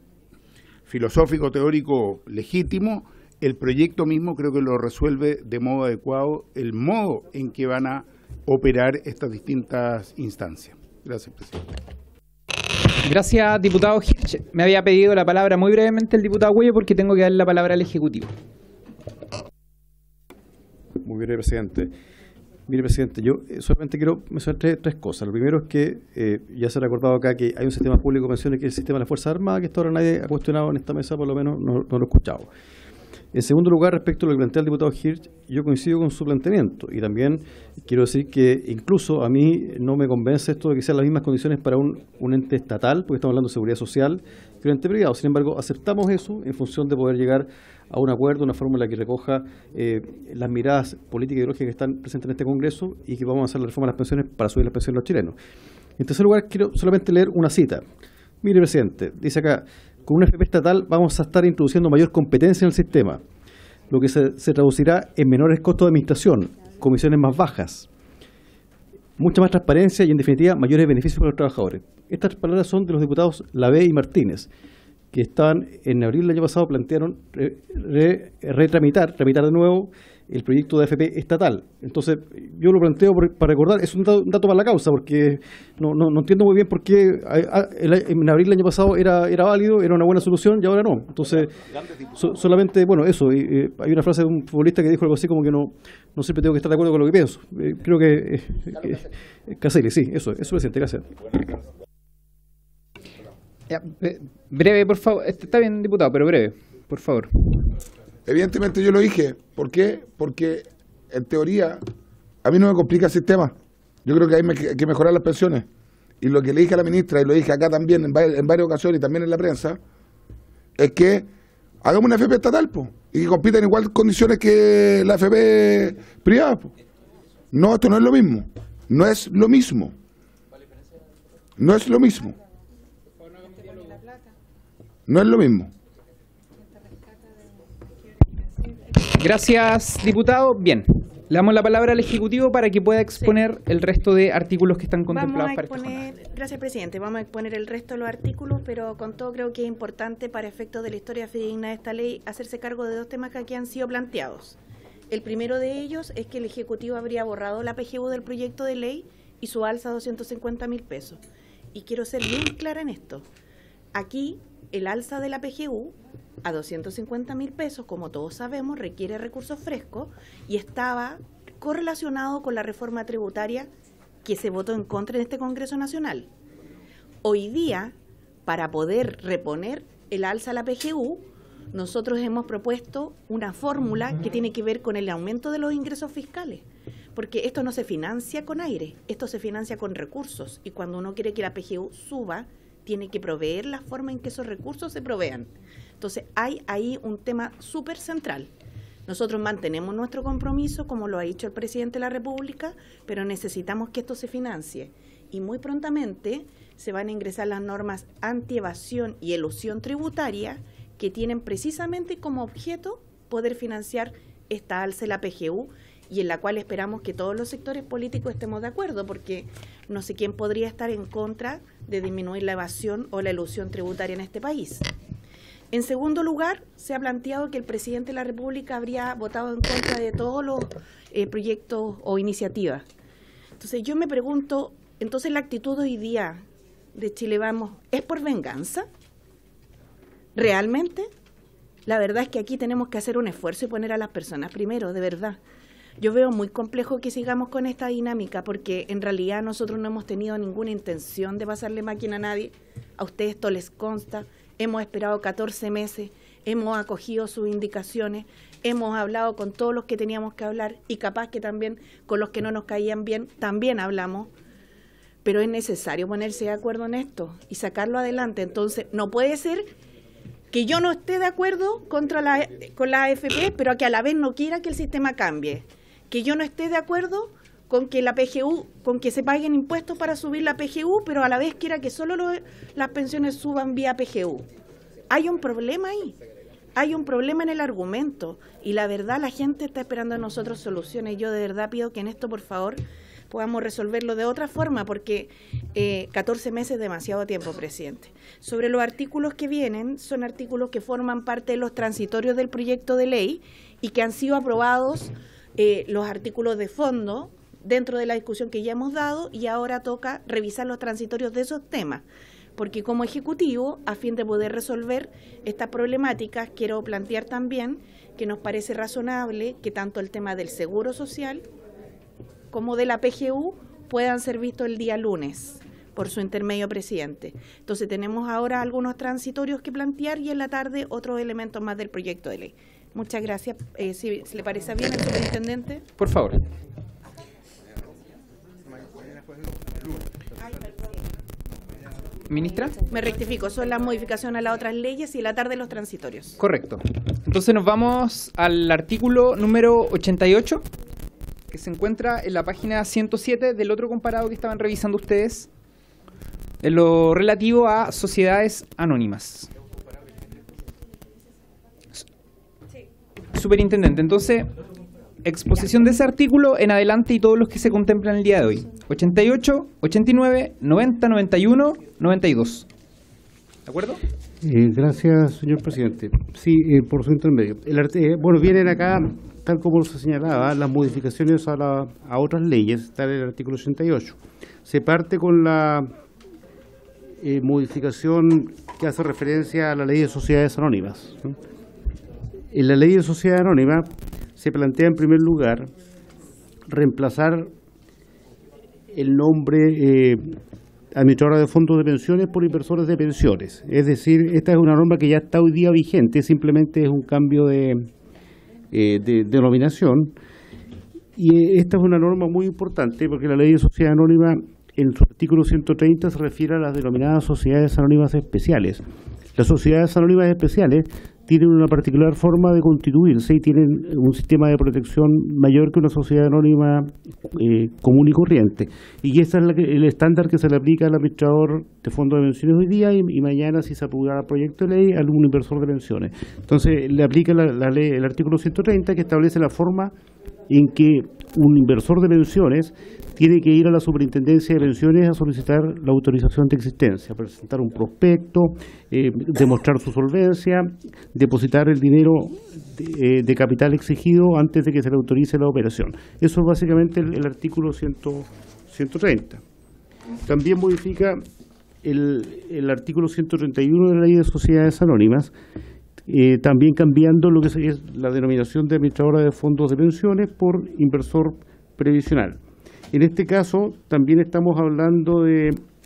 filosófico, teórico, legítimo, el proyecto mismo creo que lo resuelve de modo adecuado el modo en que van a operar estas distintas instancias. Gracias, presidente. Gracias, diputado Hirsch. Me había pedido la palabra muy brevemente el diputado Cuello porque tengo que darle la palabra al Ejecutivo. Muy bien, presidente. Mire, presidente, yo eh, solamente quiero mencionar tres, tres cosas. Lo primero es que eh, ya se ha recordado acá que hay un sistema público de pensiones que es el sistema de las Fuerzas Armadas, que hasta ahora nadie ha cuestionado en esta mesa, por lo menos no, no lo he escuchado. En segundo lugar, respecto a lo que plantea el diputado Hirsch, yo coincido con su planteamiento y también quiero decir que incluso a mí no me convence esto de que sean las mismas condiciones para un, un ente estatal, porque estamos hablando de seguridad social, que un ente privado. Sin embargo, aceptamos eso en función de poder llegar a un acuerdo, una fórmula que recoja eh, las miradas políticas y ideológicas que están presentes en este Congreso y que vamos a hacer la reforma de las pensiones para subir las pensiones de los chilenos. En tercer lugar, quiero solamente leer una cita. Mire, presidente, dice acá, con una F P estatal vamos a estar introduciendo mayor competencia en el sistema, lo que se, se traducirá en menores costos de administración, comisiones más bajas, mucha más transparencia y, en definitiva, mayores beneficios para los trabajadores. Estas palabras son de los diputados Lavé y Martínez, que estaban en abril del año pasado, plantearon re, re, retramitar, tramitar de nuevo el proyecto de A F P estatal. Entonces, yo lo planteo por, para recordar, es un dato, un dato para la causa, porque no, no, no entiendo muy bien por qué a, a, el, en abril del año pasado era, era válido, era una buena solución y ahora no. Entonces, so, solamente, bueno, eso, y, y hay una frase de un futbolista que dijo algo así como que no, no siempre tengo que estar de acuerdo con lo que pienso. Eh, creo que eh, eh, Caselli, sí, eso, eso presidente, gracias. Ya, breve, por favor. Está bien, diputado, pero breve, por favor. Evidentemente yo lo dije. ¿Por qué? Porque en teoría a mí no me complica el sistema. Yo creo que hay que mejorar las pensiones. Y lo que le dije a la ministra, y lo dije acá también en varias, en varias ocasiones y también en la prensa, es que hagamos una F P estatal, po, y que compita en igual condiciones que la F P privada, po. No, esto no es lo mismo. No es lo mismo. No es lo mismo. No es lo mismo. Gracias, diputado. Bien, le damos la palabra al Ejecutivo para que pueda exponer sí. el resto de artículos que están contemplados Vamos a para exponer, esta jornada. Gracias, presidente. Vamos a exponer el resto de los artículos, pero con todo creo que es importante para efectos de la historia fidedigna de esta ley hacerse cargo de dos temas que aquí han sido planteados. El primero de ellos es que el Ejecutivo habría borrado la P G U del proyecto de ley y su alza a doscientos cincuenta mil pesos. Y quiero ser bien clara en esto. Aquí el alza de la P G U a doscientos cincuenta mil pesos, como todos sabemos, requiere recursos frescos y estaba correlacionado con la reforma tributaria que se votó en contra en este Congreso Nacional. Hoy día, para poder reponer el alza a la P G U, nosotros hemos propuesto una fórmula que tiene que ver con el aumento de los ingresos fiscales, porque esto no se financia con aire, esto se financia con recursos, y cuando uno quiere que la P G U suba, tiene que proveer la forma en que esos recursos se provean. Entonces, hay ahí un tema súper central. Nosotros mantenemos nuestro compromiso, como lo ha dicho el presidente de la República, pero necesitamos que esto se financie. Y muy prontamente se van a ingresar las normas anti-evasión y elusión tributaria que tienen precisamente como objeto poder financiar esta alza de la P G U y en la cual esperamos que todos los sectores políticos estemos de acuerdo, porque no sé quién podría estar en contra de disminuir la evasión o la elusión tributaria en este país. En segundo lugar, se ha planteado que el presidente de la República habría votado en contra de todos los eh, proyectos o iniciativas. Entonces yo me pregunto, entonces la actitud hoy día de Chile Vamos, ¿es por venganza? ¿Realmente? La verdad es que aquí tenemos que hacer un esfuerzo y poner a las personas primero, de verdad. Yo veo muy complejo que sigamos con esta dinámica porque en realidad nosotros no hemos tenido ninguna intención de pasarle máquina a nadie. A ustedes esto les consta. Hemos esperado catorce meses, hemos acogido sus indicaciones, hemos hablado con todos los que teníamos que hablar y capaz que también con los que no nos caían bien también hablamos. Pero es necesario ponerse de acuerdo en esto y sacarlo adelante. Entonces, no puede ser que yo no esté de acuerdo contra la, con la A F P, pero que a la vez no quiera que el sistema cambie. Que yo no esté de acuerdo con que la P G U, con que se paguen impuestos para subir la P G U, pero a la vez quiera que solo lo, las pensiones suban vía P G U. Hay un problema ahí, hay un problema en el argumento y la verdad la gente está esperando de nosotros soluciones. Yo de verdad pido que en esto, por favor, podamos resolverlo de otra forma, porque eh, catorce meses es demasiado tiempo, presidente. Sobre los artículos que vienen, son artículos que forman parte de los transitorios del proyecto de ley y que han sido aprobados eh, los artículos de fondo dentro de la discusión que ya hemos dado, y ahora toca revisar los transitorios de esos temas, porque como Ejecutivo, a fin de poder resolver estas problemáticas, quiero plantear también que nos parece razonable que tanto el tema del seguro social como de la P G U puedan ser vistos el día lunes, por su intermedio, presidente. Entonces tenemos ahora algunos transitorios que plantear y en la tarde otros elementos más del proyecto de ley. Muchas gracias. Eh, si, si le parece bien, el superintendente. Por favor. Ministra. Me rectifico, son las modificaciones a las otras leyes y en la tarde los transitorios. Correcto. Entonces nos vamos al artículo número ochenta y ocho, que se encuentra en la página ciento siete del otro comparado que estaban revisando ustedes, en lo relativo a sociedades anónimas. Superintendente, entonces, exposición de ese artículo en adelante y todos los que se contemplan el día de hoy. ochenta y ocho, ochenta y nueve, noventa, noventa y uno, noventa y dos. ¿De acuerdo? Eh, gracias, señor presidente. Sí, eh, por su intermedio. El art- eh, bueno, vienen acá, tal como se señalaba, las modificaciones a, la, a otras leyes, está en el artículo ochenta y ocho. Se parte con la eh, modificación que hace referencia a la ley de sociedades anónimas, ¿no? En la ley de sociedad anónima se plantea en primer lugar reemplazar el nombre eh, administradora de fondos de pensiones por inversores de pensiones. Es decir, esta es una norma que ya está hoy día vigente, simplemente es un cambio de, eh, de denominación. Y esta es una norma muy importante porque la ley de sociedad anónima en su artículo ciento treinta se refiere a las denominadas sociedades anónimas especiales. Las sociedades anónimas especiales tienen una particular forma de constituirse y tienen un sistema de protección mayor que una sociedad anónima eh, común y corriente. Y ese es la que, el estándar que se le aplica al administrador de fondos de pensiones hoy día y, y mañana, si se aprueba el proyecto de ley, a un inversor de pensiones. Entonces, le aplica la, la ley, el artículo ciento treinta, que establece la forma en que un inversor de pensiones tiene que ir a la superintendencia de pensiones a solicitar la autorización de existencia, presentar un prospecto, eh, demostrar su solvencia, depositar el dinero de, eh, de capital exigido antes de que se le autorice la operación. Eso es básicamente el, el artículo ciento treinta. También modifica el, el artículo ciento treinta y uno de la Ley de Sociedades Anónimas, Eh, también cambiando lo que es la denominación de administradora de fondos de pensiones por inversor previsional. En este caso también estamos hablando de,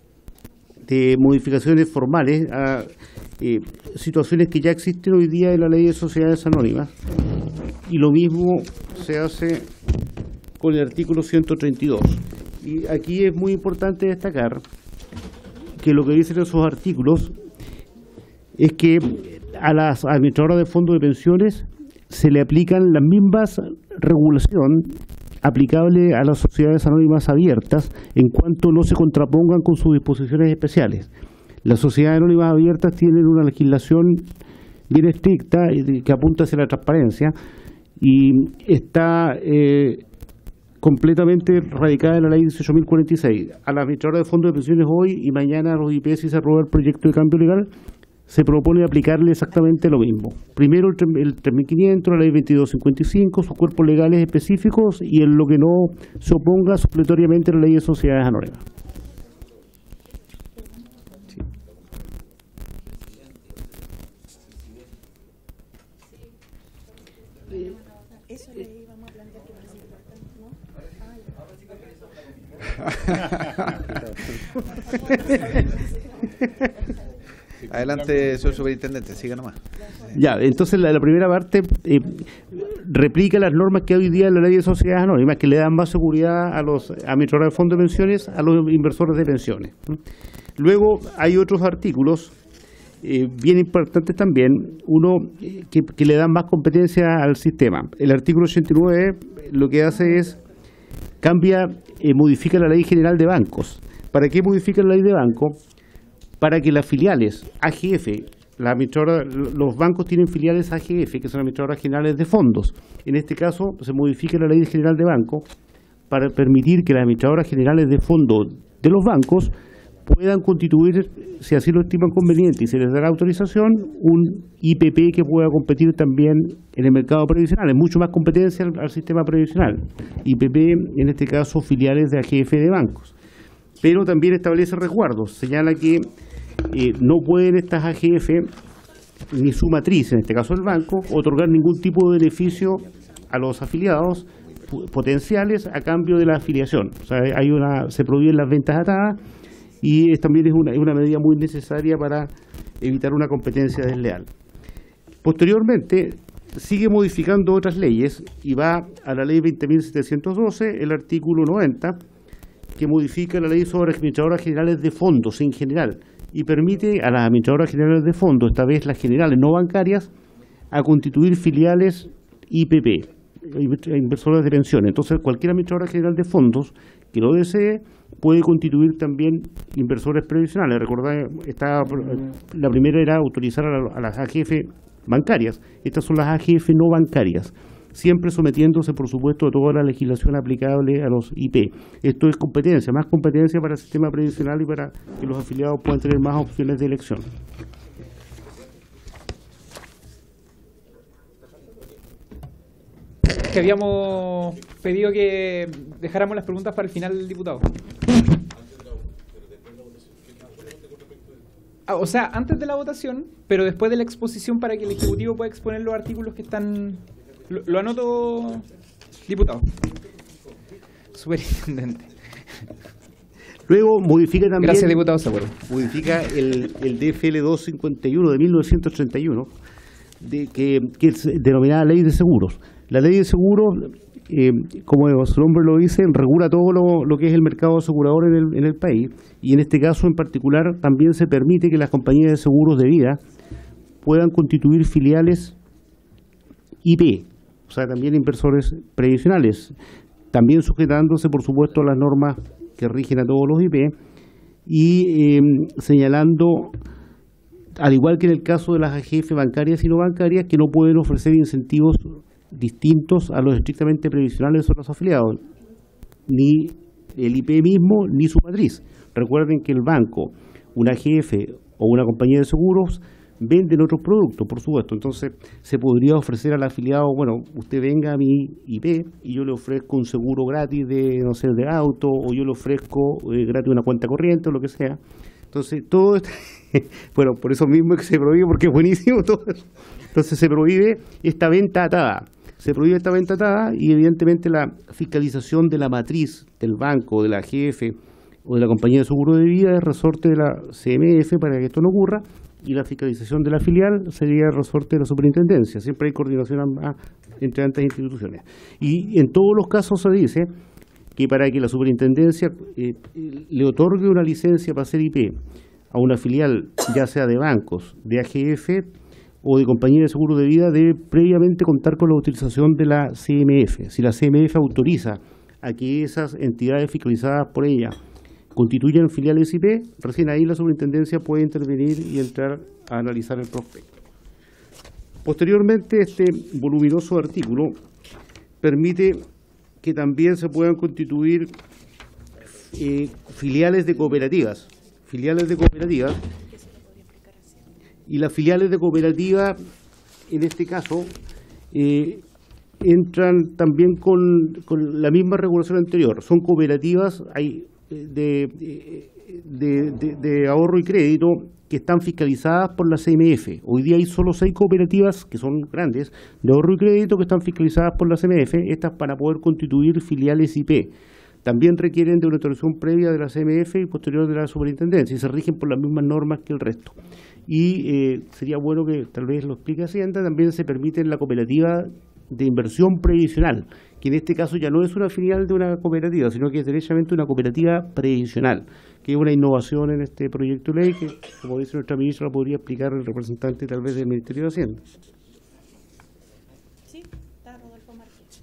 de modificaciones formales a eh, situaciones que ya existen hoy día en la Ley de Sociedades Anónimas, y lo mismo se hace con el artículo ciento treinta y dos. Y aquí es muy importante destacar que lo que dicen esos artículos es que a las administradoras de fondos de pensiones se le aplican las mismas regulación aplicable a las sociedades anónimas abiertas en cuanto no se contrapongan con sus disposiciones especiales. Las sociedades anónimas abiertas tienen una legislación bien estricta que apunta hacia la transparencia y está eh, completamente radicada en la ley dieciocho mil cuarenta y seis. A las administradoras de fondos de pensiones hoy y mañana a los I P, si se aprueba el proyecto de cambio legal, se propone aplicarle exactamente lo mismo. Primero el tres mil quinientos, la ley veintidós cincuenta y cinco, sus cuerpos legales específicos, y en lo que no se oponga supletoriamente la ley de sociedades anónimas. Sí. Eso le íbamos a plantear que parece importante, ¿no? Adelante, señor superintendente, siga nomás. Ya, entonces la, la primera parte eh, replica las normas que hoy día en la ley de sociedades anónimas, que le dan más seguridad a los administradores de fondos de pensiones, a los inversores de pensiones. Luego hay otros artículos eh, bien importantes también, uno eh, que, que le dan más competencia al sistema. El artículo ochenta y nueve lo que hace es, cambia, eh, modifica la ley general de bancos. ¿Para qué modifica la ley de banco? Para que las filiales A G F, la administradora, los bancos tienen filiales A G F, que son administradoras generales de fondos. En este caso, se modifica la ley general de banco para permitir que las administradoras generales de fondos de los bancos puedan constituir, si así lo estiman conveniente y se les da la autorización, un I P P que pueda competir también en el mercado previsional. Es mucho más competencia al, al sistema previsional. I P P, en este caso, filiales de A G F de bancos. Pero también establece resguardos. Señala que eh, no pueden estas A G F, ni su matriz, en este caso el banco, otorgar ningún tipo de beneficio a los afiliados potenciales a cambio de la afiliación. O sea, hay una, se prohíben las ventas atadas y es, también es una, es una medida muy necesaria para evitar una competencia desleal. Posteriormente, sigue modificando otras leyes y va a la ley veinte mil setecientos doce, el artículo noventa, que modifica la ley sobre administradoras generales de fondos en general y permite a las administradoras generales de fondos, esta vez las generales no bancarias, a constituir filiales I P P, inversoras de pensiones. Entonces, cualquier administradora general de fondos que lo desee puede constituir también inversores previsionales. Recordad, esta, la primera era autorizar a, la, a las A G F bancarias, estas son las A G F no bancarias, siempre sometiéndose, por supuesto, a toda la legislación aplicable a los I P. Esto es competencia, más competencia para el sistema previsional y para que los afiliados puedan tener más opciones de elección. Que habíamos pedido que dejáramos las preguntas para el final, diputado. Ah, o sea, antes de la votación, pero después de la exposición para que el Ejecutivo pueda exponer los artículos que están... Lo, lo anoto, diputado. Superintendente. Luego modifica también... Gracias, diputado, se acuerda. Modifica el, el D F L doscientos cincuenta y uno de mil novecientos treinta y uno, de, que, que es denominada Ley de Seguros. La Ley de Seguros, eh, como su nombre lo dice, regula todo lo, lo que es el mercado asegurador en el, en el país, y en este caso en particular también se permite que las compañías de seguros de vida puedan constituir filiales I P, o sea, también inversores previsionales, también sujetándose, por supuesto, a las normas que rigen a todos los I P, y eh, señalando, al igual que en el caso de las A G F bancarias y no bancarias, que no pueden ofrecer incentivos distintos a los estrictamente previsionales o los afiliados, ni el I P mismo ni su matriz. Recuerden que el banco, una A G F o una compañía de seguros venden otros productos, por supuesto. Entonces se podría ofrecer al afiliado, bueno, usted venga a mi I P y yo le ofrezco un seguro gratis de, no sé, de auto, o yo le ofrezco eh, gratis una cuenta corriente o lo que sea. Entonces todo esto, bueno, por eso mismo es que se prohíbe, porque es buenísimo todo eso. Entonces se prohíbe esta venta atada. Se prohíbe esta venta atada y evidentemente la fiscalización de la matriz del banco, de la A G F o de la compañía de seguro de vida es resorte de la C M F para que esto no ocurra, y la fiscalización de la filial sería resorte de la superintendencia. Siempre hay coordinación entre ambas instituciones. Y en todos los casos se dice que para que la superintendencia eh, le otorgue una licencia para hacer I P a una filial, ya sea de bancos, de A G F o de compañía de seguro de vida, debe previamente contar con la utilización de la C M F. Si la C M F autoriza a que esas entidades fiscalizadas por ella constituyan filiales I P, recién ahí la superintendencia puede intervenir y entrar a analizar el prospecto. Posteriormente, este voluminoso artículo permite que también se puedan constituir eh, filiales de cooperativas, filiales de cooperativas, y las filiales de cooperativa, en este caso, eh, entran también con, con la misma regulación anterior. Son cooperativas hay de, de, de, de ahorro y crédito que están fiscalizadas por la C M F. Hoy día hay solo seis cooperativas, que son grandes, de ahorro y crédito que están fiscalizadas por la C M F, estas para poder constituir filiales I P. También requieren de una autorización previa de la C M F y posterior de la superintendencia, y se rigen por las mismas normas que el resto. Y eh, sería bueno que tal vez lo explique Hacienda, también se permite la cooperativa de inversión previsional, que en este caso ya no es una filial de una cooperativa, sino que es derechamente una cooperativa previsional, que es una innovación en este proyecto de ley que, como dice nuestra ministra, lo podría explicar el representante tal vez del Ministerio de Hacienda. Sí, está Rodolfo Márquez.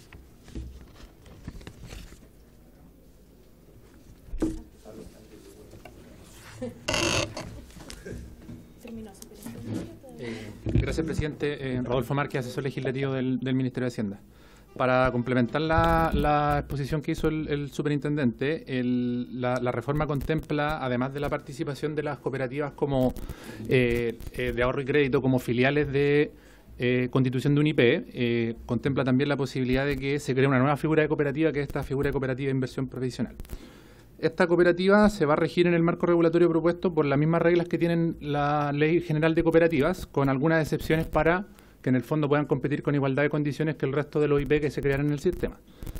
Eh, gracias, presidente. Eh, Rodolfo Márquez, asesor legislativo del, del Ministerio de Hacienda. Para complementar la, la exposición que hizo el, el superintendente, el, la, la reforma contempla, además de la participación de las cooperativas como eh, eh, de ahorro y crédito, como filiales de eh, constitución de un I P, eh, contempla también la posibilidad de que se cree una nueva figura de cooperativa, que es esta figura de cooperativa de inversión previsional. Esta cooperativa se va a regir en el marco regulatorio propuesto por las mismas reglas que tienen la Ley General de Cooperativas, con algunas excepciones para que en el fondo puedan competir con igualdad de condiciones que el resto de los I P que se crearon en el sistema.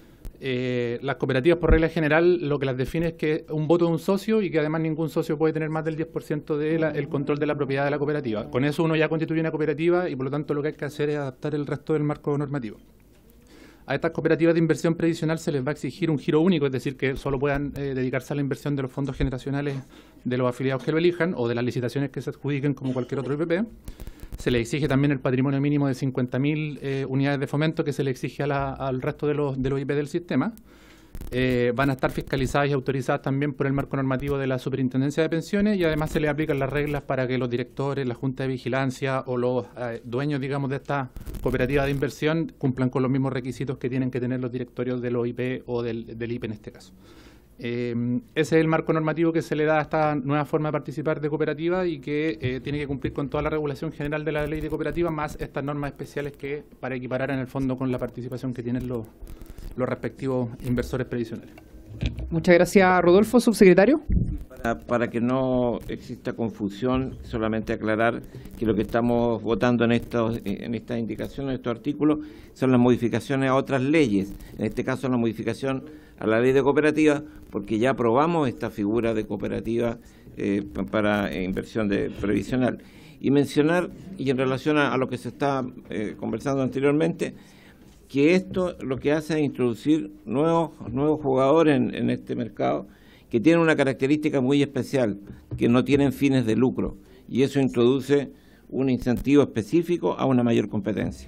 eh, las cooperativas por regla general lo que las define es que un voto de un socio y que además ningún socio puede tener más del diez por ciento del control de la propiedad de la cooperativa. Con eso uno ya constituye una cooperativa y por lo tanto lo que hay que hacer es adaptar el resto del marco normativo. A estas cooperativas de inversión previsional se les va a exigir un giro único, es decir, que solo puedan eh, dedicarse a la inversión de los fondos generacionales de los afiliados que lo elijan o de las licitaciones que se adjudiquen como cualquier otro I P P. Se le exige también el patrimonio mínimo de cincuenta mil eh, unidades de fomento que se le exige a la, al resto de los, de los I P del sistema. Eh, van a estar fiscalizadas y autorizadas también por el marco normativo de la Superintendencia de Pensiones y además se le aplican las reglas para que los directores, la Junta de Vigilancia o los eh, dueños, digamos, de esta cooperativa de inversión cumplan con los mismos requisitos que tienen que tener los directorios de los I P o del, del I P en este caso. Eh, ese es el marco normativo que se le da a esta nueva forma de participar de cooperativa y que eh, tiene que cumplir con toda la regulación general de la ley de cooperativa, más estas normas especiales que para equiparar en el fondo con la participación que tienen los, los respectivos inversores previsionales. Muchas gracias, Rodolfo. Subsecretario. Para, para que no exista confusión, solamente aclarar que lo que estamos votando en, estos, en estas indicaciones, en estos artículos, son las modificaciones a otras leyes. En este caso, la modificación a la ley de cooperativas, porque ya aprobamos esta figura de cooperativa eh, para inversión de previsional. Y mencionar, y en relación a, a lo que se está eh, conversando anteriormente, que esto lo que hace es introducir nuevos, nuevos jugadores en, en este mercado que tienen una característica muy especial, que no tienen fines de lucro, y eso introduce un incentivo específico a una mayor competencia.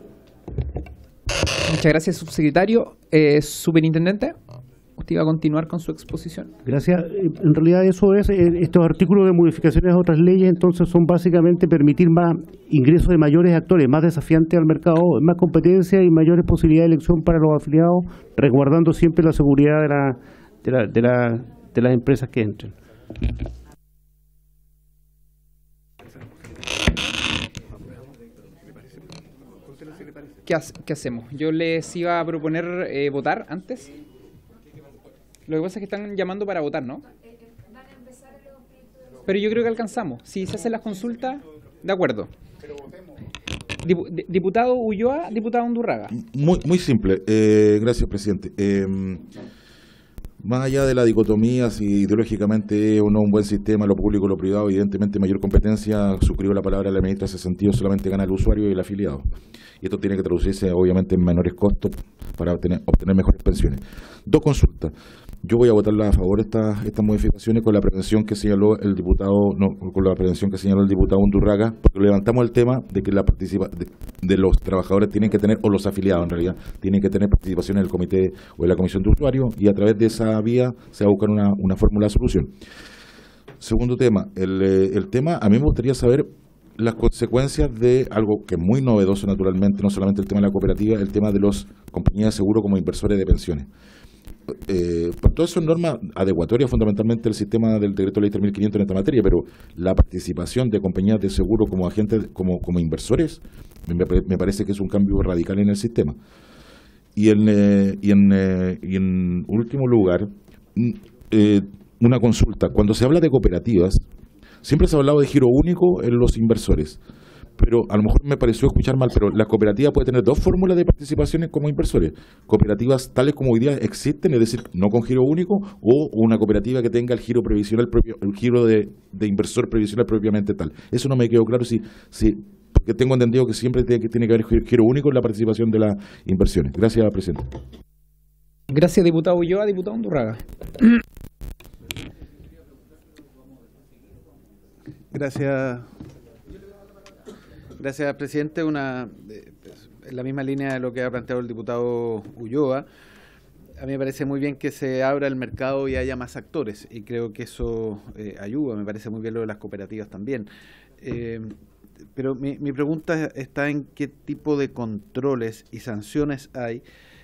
Muchas gracias, subsecretario. Eh, Superintendente, usted iba a continuar con su exposición. Gracias. En realidad eso es, estos artículos de modificaciones a otras leyes entonces son básicamente permitir más ingresos de mayores actores, más desafiantes al mercado, más competencia y mayores posibilidades de elección para los afiliados, resguardando siempre la seguridad de, la, de, la, de, la, de las empresas que entren. ¿Qué, ha ¿Qué hacemos? Yo les iba a proponer eh, votar antes. Lo que pasa es que están llamando para votar, ¿no? Pero yo creo que alcanzamos. Si se hacen las consultas, de acuerdo. Diputado Ulloa, diputado Undurraga. Muy, muy simple. Eh, gracias, presidente. Eh, más allá de la dicotomía, si ideológicamente es o no un buen sistema, lo público o lo privado, evidentemente mayor competencia, suscribo la palabra de la ministra, ese sentido solamente gana el usuario y el afiliado. Y esto tiene que traducirse obviamente en menores costos para obtener, obtener mejores pensiones. Dos consultas. Yo voy a votarla a favor de estas estas modificaciones con la prevención que señaló el diputado, no, con la prevención que señaló el diputado Undurraga, porque levantamos el tema de que la participa de, de los trabajadores tienen que tener, o los afiliados en realidad, tienen que tener participación en el comité o en la comisión de usuarios, y a través de esa vía se va a buscar una, una fórmula de solución. Segundo tema, el, el tema, a mí me gustaría saber las consecuencias de algo que es muy novedoso naturalmente, no solamente el tema de la cooperativa, el tema de las compañías de seguro como inversores de pensiones. Eh, por todo eso, normas adecuatorias fundamentalmente del sistema del decreto ley tres mil quinientos en esta materia, pero la participación de compañías de seguro como agentes, como, como inversores, me, me parece que es un cambio radical en el sistema. Y en, eh, y en, eh, y en último lugar, eh, una consulta. Cuando se habla de cooperativas, siempre se ha hablado de giro único en los inversores, pero a lo mejor me pareció escuchar mal, pero la cooperativa puede tener dos fórmulas de participaciones como inversores. Cooperativas tales como hoy día existen, es decir, no con giro único, o una cooperativa que tenga el giro previsional propio, el giro de, de inversor previsional propiamente tal. Eso no me quedó claro, si, si porque tengo entendido que siempre tiene que, tiene que haber giro único en la participación de las inversiones. Gracias, presidente. Gracias, diputado Ulloa. Diputado Undurraga. Gracias. Gracias, presidente. Una, eh, en la misma línea de lo que ha planteado el diputado Ulloa, a mí me parece muy bien que se abra el mercado y haya más actores, y creo que eso eh, ayuda. Me parece muy bien lo de las cooperativas también. Eh, pero mi, mi pregunta está en qué tipo de controles y sanciones hay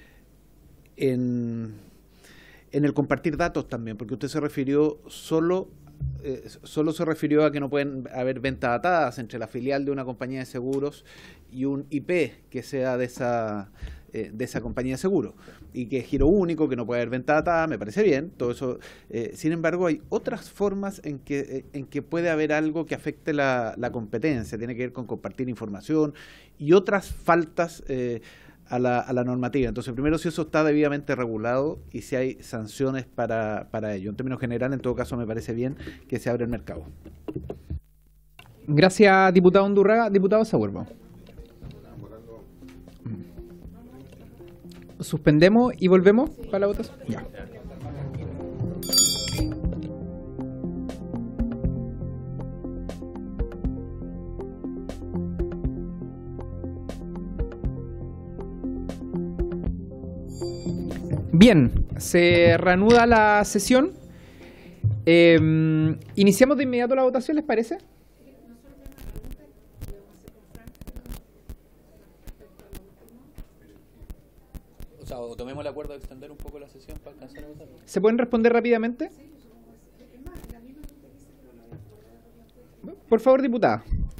en, en el compartir datos también, porque usted se refirió solo Eh, solo se refirió a que no pueden haber ventas atadas entre la filial de una compañía de seguros y un I P que sea de esa eh, de esa compañía de seguros, y que es giro único, que no puede haber venta atada. Me parece bien todo eso. Eh, sin embargo, hay otras formas en que eh, en que puede haber algo que afecte la, la competencia, tiene que ver con compartir información y otras faltas eh, a la, a la normativa. Entonces, primero, si eso está debidamente regulado y si hay sanciones para, para ello. En términos generales, en todo caso, me parece bien que se abra el mercado. Gracias, diputado Undurraga. Diputado Sauerbaum. Suspendemos y volvemos para la votación. Ya. Bien, se reanuda la sesión. Eh, iniciamos de inmediato la votación, ¿les parece? O sea, o tomemos el acuerdo de extender un poco la sesión para alcanzar a votar. ¿Se pueden responder rápidamente? Por favor, diputada.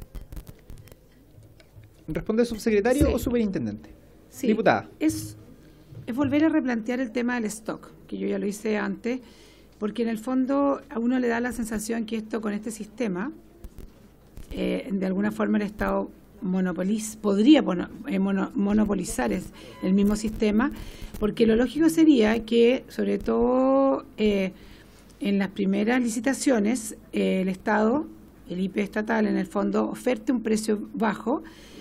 ¿Responde subsecretario Sí. o superintendente? Sí, Diputada. Es, es volver a replantear el tema del stock, que yo ya lo hice antes, porque en el fondo a uno le da la sensación que esto con este sistema, eh, de alguna forma el Estado monopoliz, podría mono, eh, mono, monopolizar es, el mismo sistema, porque lo lógico sería que, sobre todo eh, en las primeras licitaciones, eh, el Estado, el I P estatal, en el fondo, oferte un precio bajo.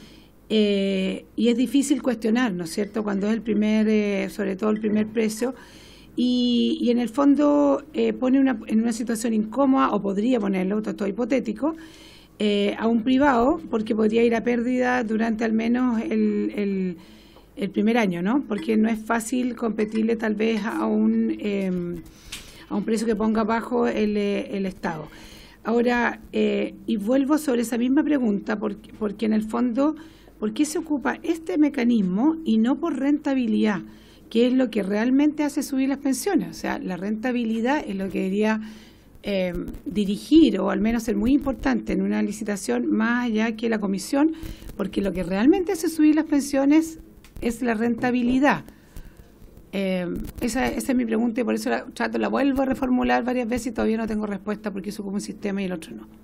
Eh, y es difícil cuestionar, ¿no es cierto?, cuando es el primer, eh, sobre todo el primer precio, y, y en el fondo eh, pone una, en una situación incómoda, o podría ponerlo, todo hipotético, eh, a un privado, porque podría ir a pérdida durante al menos el, el, el primer año, ¿no? Porque no es fácil competirle tal vez a un, eh, a un precio que ponga bajo el, el Estado. Ahora, eh, y vuelvo sobre esa misma pregunta, porque, porque en el fondo, ¿por qué se ocupa este mecanismo y no por rentabilidad? Que es lo que realmente hace subir las pensiones. O sea, la rentabilidad es lo que debería eh, dirigir, o al menos ser muy importante en una licitación, más allá que la comisión, porque lo que realmente hace subir las pensiones es la rentabilidad. Eh, esa, esa es mi pregunta, y por eso la, trato, la vuelvo a reformular varias veces y todavía no tengo respuesta, porque eso como un sistema y el otro no.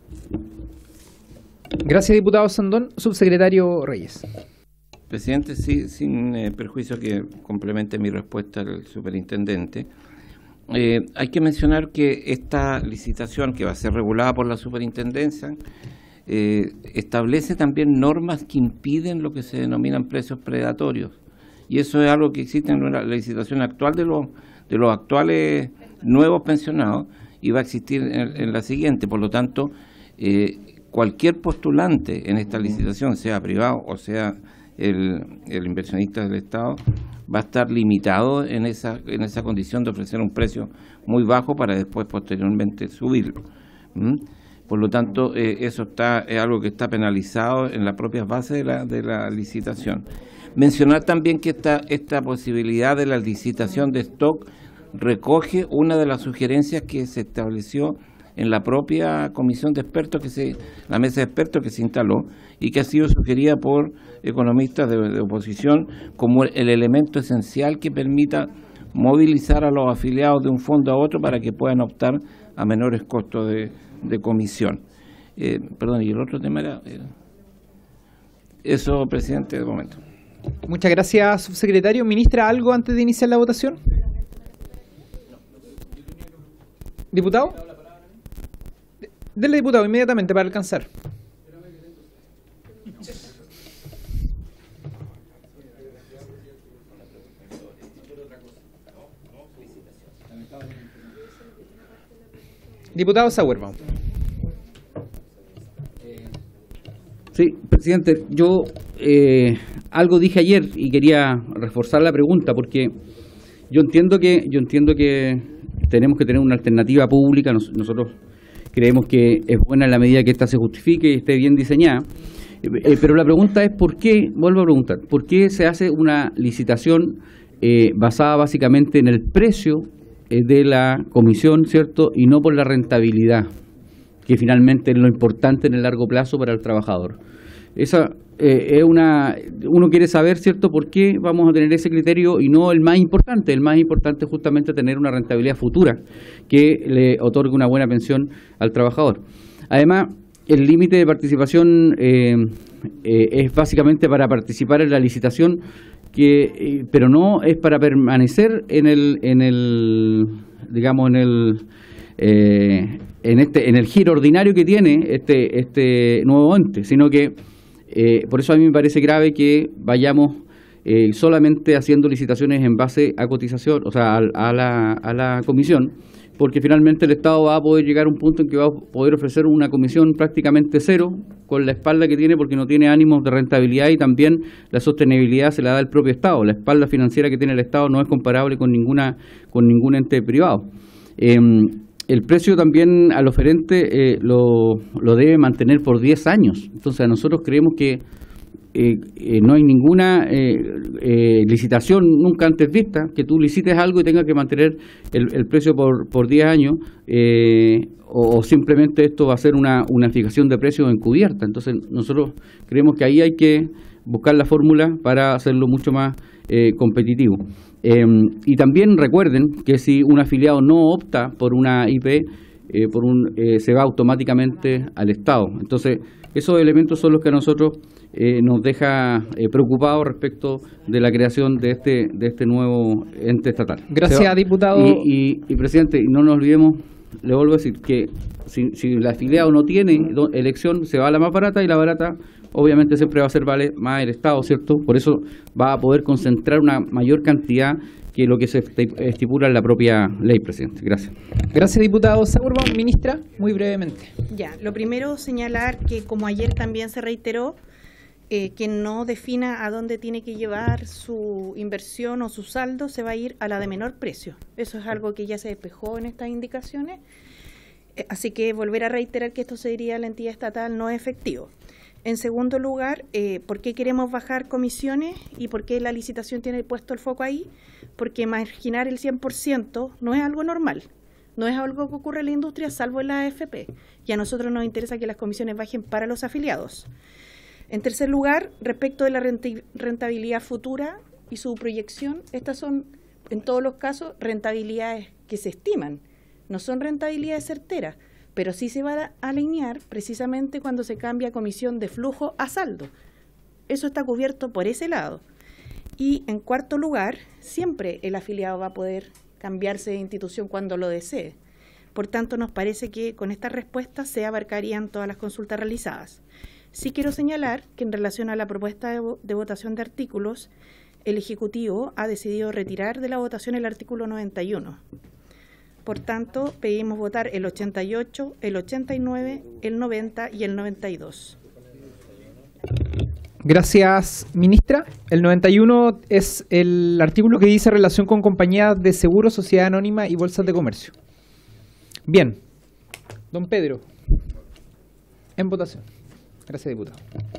Gracias, diputado Sandón. Subsecretario Reyes. Presidente, sí, sin eh, perjuicio que complemente mi respuesta al superintendente, eh, hay que mencionar que esta licitación, que va a ser regulada por la superintendencia, eh, establece también normas que impiden lo que se denominan precios predatorios. Y eso es algo que existe en la licitación actual de los, de los actuales nuevos pensionados, y va a existir en, en la siguiente. Por lo tanto, eh, cualquier postulante en esta licitación, sea privado o sea el, el inversionista del Estado, va a estar limitado en esa, en esa condición de ofrecer un precio muy bajo para después posteriormente subirlo. ¿Mm? Por lo tanto, eh, eso está, es algo que está penalizado en las propias bases de la, de la licitación. Mencionar también que esta, esta posibilidad de la licitación de stock recoge una de las sugerencias que se estableció en la propia comisión de expertos, que se, la mesa de expertos que se instaló, y que ha sido sugerida por economistas de, de oposición como el, el elemento esencial que permita movilizar a los afiliados de un fondo a otro para que puedan optar a menores costos de, de comisión. Eh, perdón, y el otro tema era... era eso, presidente, de momento. Muchas gracias, subsecretario. Ministra, ¿algo antes de iniciar la votación? ¿Diputado? Dele, diputado, inmediatamente para alcanzar. Diputado Sauerbaum. Sí, presidente, yo eh, algo dije ayer y quería reforzar la pregunta, porque yo entiendo que yo entiendo que tenemos que tener una alternativa pública. Nos, nosotros creemos que es buena en la medida que ésta se justifique y esté bien diseñada, eh, pero la pregunta es por qué, vuelvo a preguntar, ¿por qué se hace una licitación eh, basada básicamente en el precio eh, de la comisión, ¿cierto?, y no por la rentabilidad, que finalmente es lo importante en el largo plazo para el trabajador? Esa eh, es una, uno quiere saber, ¿cierto?, por qué vamos a tener ese criterio y no el más importante. El más importante es justamente tener una rentabilidad futura que le otorgue una buena pensión al trabajador. Además, el límite de participación eh, eh, es básicamente para participar en la licitación que, eh, pero no es para permanecer en el, en el digamos, en el, eh, en este, en el giro ordinario que tiene este, este nuevo ente, sino que eh, por eso a mí me parece grave que vayamos eh, solamente haciendo licitaciones en base a cotización, o sea, a, a, la, a la comisión, porque finalmente el Estado va a poder llegar a un punto en que va a poder ofrecer una comisión prácticamente cero con la espalda que tiene, porque no tiene ánimos de rentabilidad, y también la sostenibilidad se la da el propio Estado. La espalda financiera que tiene el Estado no es comparable con ninguna con ningún ente privado. Eh, el precio también al oferente eh, lo, lo debe mantener por diez años. Entonces, nosotros creemos que Eh, eh, no hay ninguna eh, eh, licitación nunca antes vista, que tú licites algo y tengas que mantener el, el precio por, por diez años, eh, o, o simplemente esto va a ser una, una fijación de precios encubierta. Entonces nosotros creemos que ahí hay que buscar la fórmula para hacerlo mucho más eh, competitivo. Eh, y también recuerden que si un afiliado no opta por una I P, eh, por un, eh, se va automáticamente al Estado. Entonces esos elementos son los que a nosotros Eh, nos deja eh, preocupados respecto de la creación de este de este nuevo ente estatal. Gracias, va, diputado. Y, y, y, presidente, no nos olvidemos, le vuelvo a decir, que si, si el afiliado no tiene elección, se va a la más barata, y la barata obviamente siempre va a ser vale más el Estado, ¿cierto? Por eso va a poder concentrar una mayor cantidad que lo que se estipula en la propia ley, presidente. Gracias. Gracias, diputado Sauerbaum. Ministra, muy brevemente. Ya, lo primero, señalar que como ayer también se reiteró, Eh, quien no defina a dónde tiene que llevar su inversión o su saldo se va a ir a la de menor precio. Eso es algo que ya se despejó en estas indicaciones. Eh, así que volver a reiterar que esto se diría a la entidad estatal no es efectivo. En segundo lugar, eh, ¿por qué queremos bajar comisiones y por qué la licitación tiene puesto el foco ahí? Porque marginar el cien por ciento no es algo normal. No es algo que ocurre en la industria, salvo en la A F P. Y a nosotros nos interesa que las comisiones bajen para los afiliados. En tercer lugar, respecto de la rentabilidad futura y su proyección, estas son, en todos los casos, rentabilidades que se estiman, no son rentabilidades certeras, pero sí se va a alinear precisamente cuando se cambia comisión de flujo a saldo. Eso está cubierto por ese lado. Y en cuarto lugar, siempre el afiliado va a poder cambiarse de institución cuando lo desee. Por tanto, nos parece que con estas respuestas se abarcarían todas las consultas realizadas. Sí quiero señalar que en relación a la propuesta de, de votación de artículos, el Ejecutivo ha decidido retirar de la votación el artículo noventa y uno. Por tanto, pedimos votar el ochenta y ocho, el ochenta y nueve, el noventa y el noventa y dos. Gracias, ministra. El noventa y uno es el artículo que dice relación con compañías de seguro, sociedad anónima y bolsas de comercio. Bien. Don Pedro, en votación. Gracias, diputado.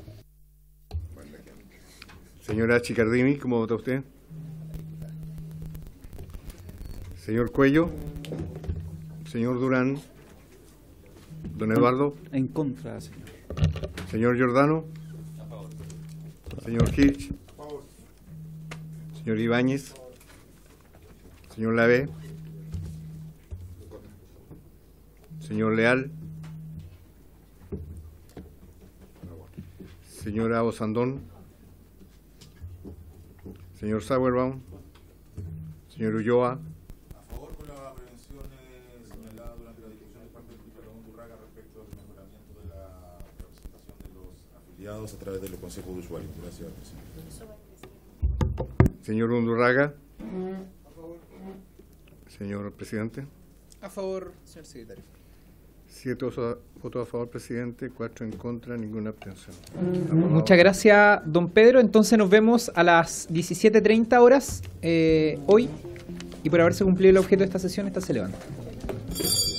Señora Chicardini, ¿cómo vota usted? Señor Cuello. Señor Durán. Don Eduardo. En contra, señor. Señor Giordano. Señor Hirsch. Señor Ibáñez. Señor Lavé. Señor Leal. Señora Osandón. Señor Sauerbaum. Señor Ulloa. A favor con la prevención señalada durante la discusión de parte del diputado Undurraga respecto al mejoramiento de la representación de los afiliados a través de los consejos de usuarios. Gracias, presidente. Señor Undurraga. A favor. Señor presidente. A favor, señor secretario. Siete votos a favor, presidente, cuatro en contra, ninguna abstención. Muchas gracias, don Pedro. Entonces nos vemos a las diecisiete treinta horas eh, hoy, y por haberse cumplido el objeto de esta sesión, esta se levanta.